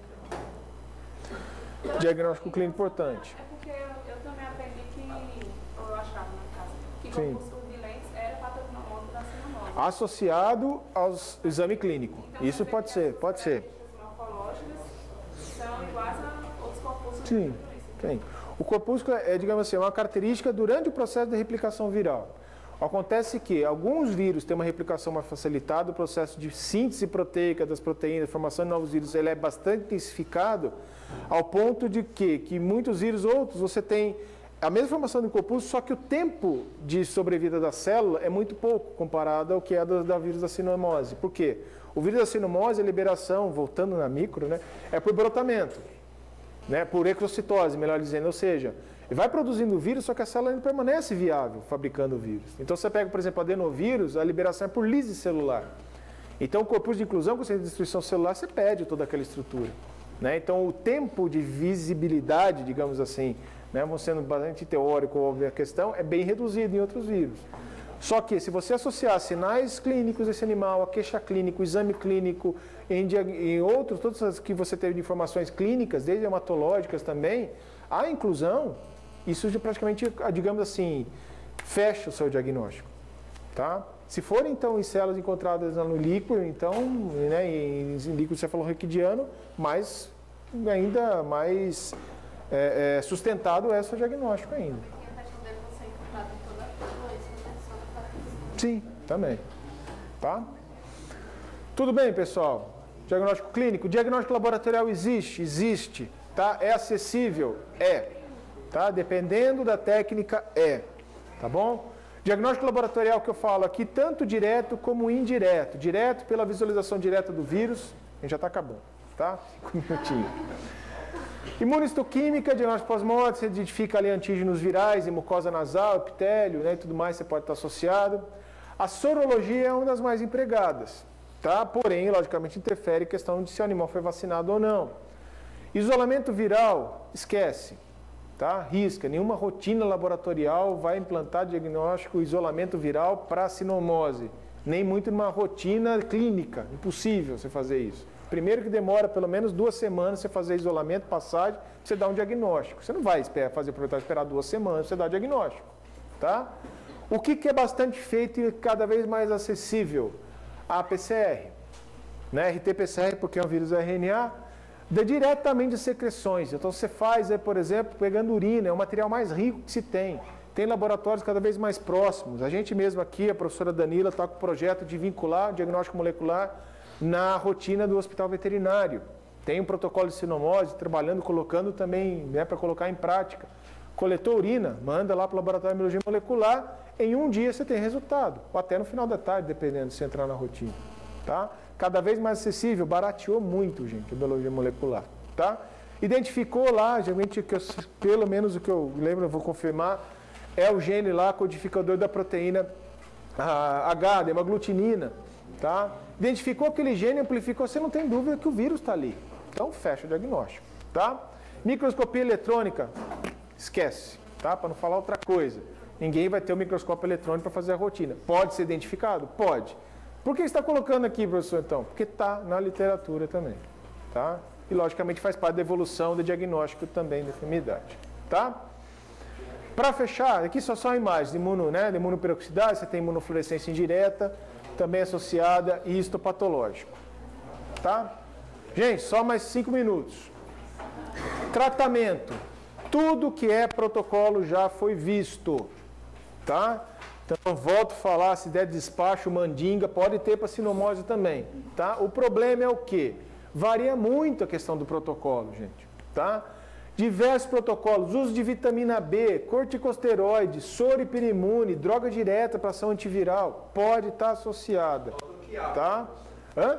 Diagnóstico clínico importante. É porque eu, eu também aprendi que, ou eu achava na casa, que Sim. corpúsculo de lentes era patognomose da cinomose. Associado ao exame clínico. Então, Isso pode ser, pode ser. As morfológicas são iguais a outros corpúsculos. Sim, de sim. O corpúsculo é, digamos assim, uma característica durante o processo de replicação viral. Acontece que alguns vírus têm uma replicação mais facilitada, o processo de síntese proteica das proteínas, formação de novos vírus, ele é bastante intensificado, ao ponto de que, que muitos vírus, outros, você tem a mesma formação do corpúsculo, só que o tempo de sobrevida da célula é muito pouco comparado ao que é da, da vírus da sinomose. Por quê? O vírus da sinomose, a liberação, voltando na micro, né, é por brotamento, né, por ecocitose, melhor dizendo, ou seja, vai produzindo o vírus, só que a célula ainda permanece viável fabricando o vírus. Então você pega, por exemplo, adenovírus, a liberação é por lise celular. Então o corpúsculo de inclusão, com essa destruição celular, você perde toda aquela estrutura, né? Então o tempo de visibilidade, digamos assim, né, vamos sendo bastante teórico a questão, é bem reduzido em outros vírus. Só que se você associar sinais clínicos desse animal, a queixa clínica, o exame clínico, em, em outros, todas as que você teve de informações clínicas, desde hematológicas também, a inclusão, isso já praticamente, digamos assim, fecha o seu diagnóstico, tá? Se for, então, em células encontradas no líquido, então, né, em, em líquido cefalorraquidiano, mais, ainda mais é, é, sustentado é o seu diagnóstico ainda. Sim, também. Tá? Tudo bem, pessoal? Diagnóstico clínico. Diagnóstico laboratorial existe? Existe. Tá? É acessível? É. Tá? Dependendo da técnica, é. Tá bom? Diagnóstico laboratorial que eu falo aqui, tanto direto como indireto. Direto pela visualização direta do vírus. A gente já está acabando. Tá? Cinco minutinhos. Imunistoquímica, diagnóstico pós-morte, você identifica ali antígenos virais, em mucosa nasal, epitélio, né, e tudo mais, você pode estar associado. A sorologia é uma das mais empregadas, tá? Porém, logicamente, interfere a questão de se o animal foi vacinado ou não. Isolamento viral, esquece, tá? Risca, nenhuma rotina laboratorial vai implantar diagnóstico isolamento viral para sinomose, nem muito numa rotina clínica, impossível você fazer isso. Primeiro que demora pelo menos duas semanas você fazer isolamento, passagem, você dá um diagnóstico. Você não vai esperar, fazer aproveitar esperar duas semanas, você dá o diagnóstico, tá? O que, que é bastante feito e cada vez mais acessível? A P C R, né? R T P C R, porque é um vírus R N A, dá diretamente de secreções. Então você faz, é, por exemplo, pegando urina, é o material mais rico que se tem. Tem laboratórios cada vez mais próximos. A gente mesmo aqui, a professora Danila, está com o projeto de vincular o diagnóstico molecular na rotina do hospital veterinário. Tem um protocolo de sinomose, trabalhando, colocando também, né, para colocar em prática. Coletou urina, manda lá para o laboratório de biologia molecular, em um dia você tem resultado, ou até no final da tarde, dependendo se entrar na rotina. Tá? Cada vez mais acessível, barateou muito, gente, a biologia molecular. Tá? Identificou lá, geralmente, que eu, pelo menos o que eu lembro, eu vou confirmar, é o gene lá, codificador da proteína a, H, da hemaglutinina. Tá? Identificou aquele gene, amplificou, você não tem dúvida que o vírus está ali. Então, fecha o diagnóstico. Tá? Microscopia eletrônica, esquece, tá? Para não falar outra coisa. Ninguém vai ter um microscópio eletrônico para fazer a rotina. Pode ser identificado? Pode. Por que você está colocando aqui, professor, então? Porque está na literatura também, tá? E, logicamente, faz parte da evolução do diagnóstico também da enfermidade, tá? Para fechar, aqui só são imagens de, imuno, né, de imunoperoxidase, você tem imunofluorescência indireta, também associada e histopatológico, tá? Gente, só mais cinco minutos. Tratamento. Tudo que é protocolo já foi visto, tá? Então, volto a falar, se der despacho, mandinga, pode ter para sinomose também, tá? O problema é o quê? Varia muito a questão do protocolo, gente, tá? Diversos protocolos, uso de vitamina B, corticosteroide, soro hiperimune, droga direta para ação antiviral, pode estar associada, tá? Hã?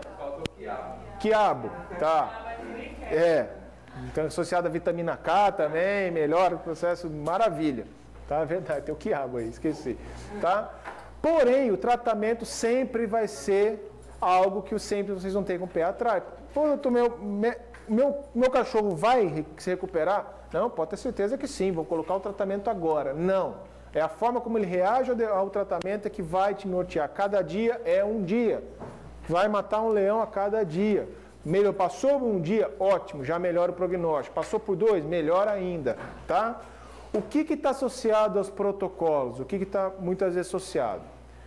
Quiabo, tá? É, então associada a vitamina K também, melhora o processo, maravilha. Tá, é verdade, tem o quiabo aí, esqueci. Tá? Porém, o tratamento sempre vai ser algo que sempre vocês vão ter com o pé atrás. Pô, doutor, meu, meu, meu cachorro vai se recuperar? Não, pode ter certeza que sim, vou colocar o tratamento agora. Não, é a forma como ele reage ao tratamento é que vai te nortear. Cada dia é um dia. Vai matar um leão a cada dia. Melhor, passou um dia, ótimo, já melhora o prognóstico. Passou por dois, melhor ainda, tá? O que está associado aos protocolos? O que está muitas vezes associado?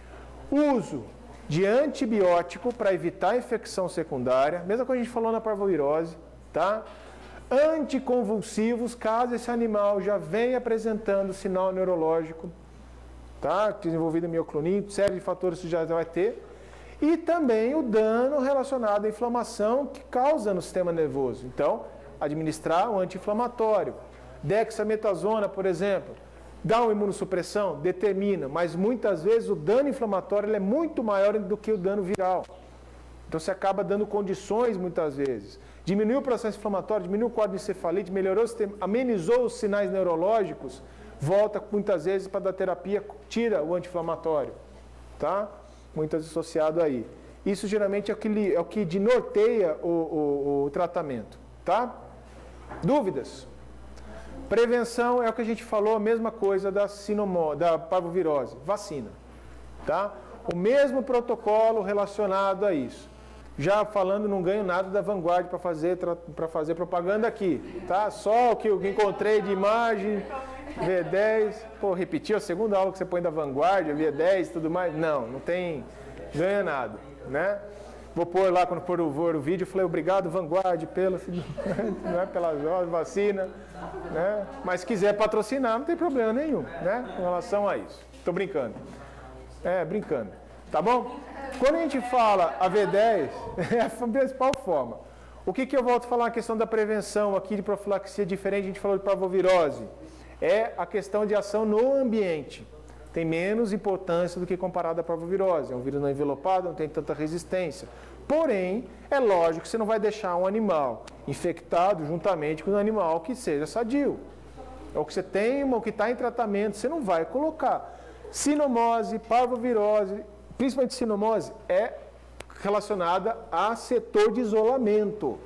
Uso de antibiótico para evitar infecção secundária, mesma coisa que a gente falou na parvovirose, tá? Anticonvulsivos, caso esse animal já venha apresentando sinal neurológico, tá? Desenvolvido mioclonite, série de fatores que já vai ter. E também o dano relacionado à inflamação que causa no sistema nervoso. Então, administrar um anti-inflamatório. Dexametasona, por exemplo, dá uma imunossupressão? Determina, mas muitas vezes o dano inflamatório ele é muito maior do que o dano viral. Então você acaba dando condições muitas vezes. Diminuiu o processo inflamatório, diminuiu o quadro de encefalite, melhorou o sistema, amenizou os sinais neurológicos, volta muitas vezes para dar terapia, tira o anti-inflamatório. Tá? Muitas vezes associado aí. Isso geralmente é o que, é o que norteia o, o, o tratamento. Tá? Dúvidas? Prevenção é o que a gente falou, a mesma coisa da, sinomo, da parvovirose, vacina. Tá? O mesmo protocolo relacionado a isso. Já falando, não ganho nada da Vanguard para fazer, para fazer propaganda aqui. Tá? Só o que eu encontrei de imagem, V dez, pô, repetiu a segunda aula que você põe da Vanguard, V dez e tudo mais. Não, não tem, ganha nada, né? Vou pôr lá, quando for o, for o vídeo, eu falei, obrigado, Vanguard, pela, né, pela vacina, né? Mas se quiser patrocinar, não tem problema nenhum, né? Com relação a isso. Estou brincando. É, brincando. Tá bom? Quando a gente fala a V dez, é a principal forma. O que, que eu volto a falar na questão da prevenção aqui de profilaxia diferente, a gente falou de parvovirose. É a questão de ação no ambiente. Tem menos importância do que comparado à parvovirose. É um vírus não envelopado, não tem tanta resistência. Porém, é lógico que você não vai deixar um animal infectado juntamente com um animal que seja sadio. É o que você tem, o que está em tratamento, você não vai colocar. Sinomose, parvovirose, principalmente sinomose, é relacionada a setor de isolamento.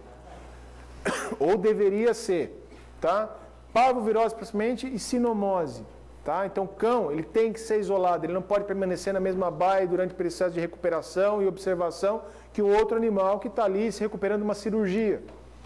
Ou deveria ser, tá? Parvovirose, principalmente, e sinomose. Tá? Então, o cão ele tem que ser isolado, ele não pode permanecer na mesma baia durante o processo de recuperação e observação que o outro animal que está ali se recuperando de uma cirurgia.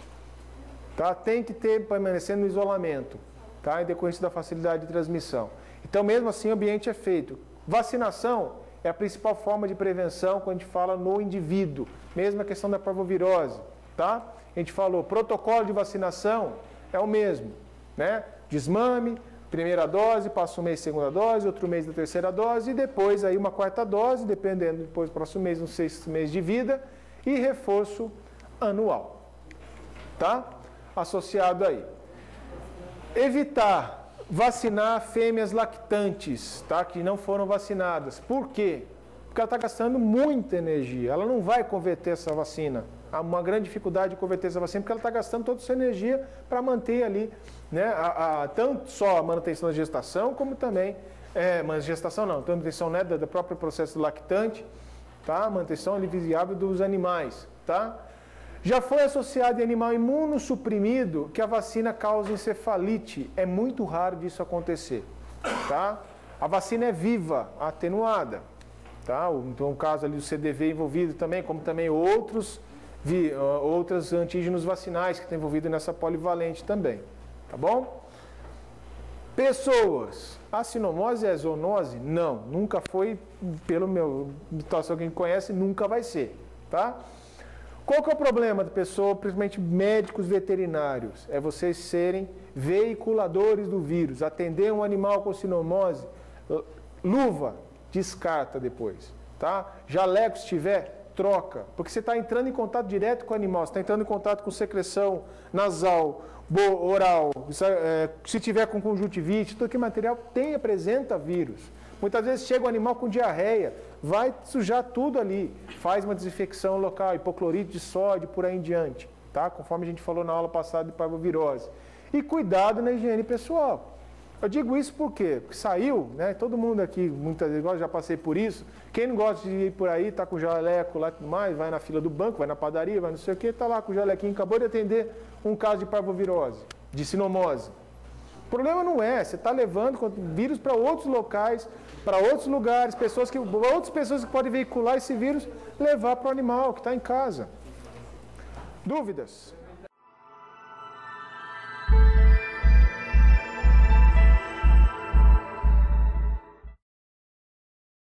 Tá? Tem que ter, permanecer no isolamento, tá? Em decorrência da facilidade de transmissão. Então, mesmo assim, o ambiente é feito. Vacinação é a principal forma de prevenção quando a gente fala no indivíduo, mesmo a questão da parvovirose. Tá? A gente falou, protocolo de vacinação é o mesmo, né? Desmame, primeira dose, passa um mês segunda dose, outro mês da terceira dose, e depois aí uma quarta dose, dependendo depois do próximo mês, uns seis meses de vida, e reforço anual. Tá? Associado aí. Evitar vacinar fêmeas lactantes, tá? Que não foram vacinadas. Por quê? Porque ela está gastando muita energia. Ela não vai converter essa vacina. Há uma grande dificuldade de converter essa vacina porque ela está gastando toda a sua energia para manter ali, né, a, a, tanto só a manutenção da gestação, como também, é, mas gestação não, tanto manutenção, né, do, do próprio processo lactante, tá? Manutenção ali viável dos animais, tá? Já foi associado em animal imunossuprimido que a vacina causa encefalite. É muito raro disso acontecer, tá? A vacina é viva, atenuada, Tá? Então, o caso ali do C D V envolvido também, como também outros, vi, outros antígenos vacinais que estão envolvidos nessa polivalente também. Tá bom? Pessoas. A sinomose é zoonose? Não, nunca foi, pelo meu situação que a gente conhece, nunca vai ser. Tá? Qual que é o problema da pessoa, principalmente médicos veterinários? É vocês serem veiculadores do vírus. Atender um animal com sinomose, luva, descarta depois. Tá? Jaleco, se tiver, troca. Porque você está entrando em contato direto com o animal, você está entrando em contato com secreção nasal, oral, se tiver com conjuntivite, todo que material tem, apresenta vírus. Muitas vezes chega o animal com diarreia, vai sujar tudo ali, faz uma desinfecção local, hipoclorito de sódio, por aí em diante, tá? Conforme a gente falou na aula passada de parvovirose. E cuidado na higiene pessoal. Eu digo isso por quê? Porque saiu, né? Todo mundo aqui, muitas vezes, eu já passei por isso. Quem não gosta de ir por aí, tá com o jaleco lá e tudo mais, vai na fila do banco, vai na padaria, vai não sei o quê, tá lá com o jalequinho, acabou de atender um caso de parvovirose, de sinomose. O problema não é, você está levando vírus para outros locais, para outros lugares, pessoas que, outras pessoas que podem veicular esse vírus, levar para o animal que está em casa. Dúvidas?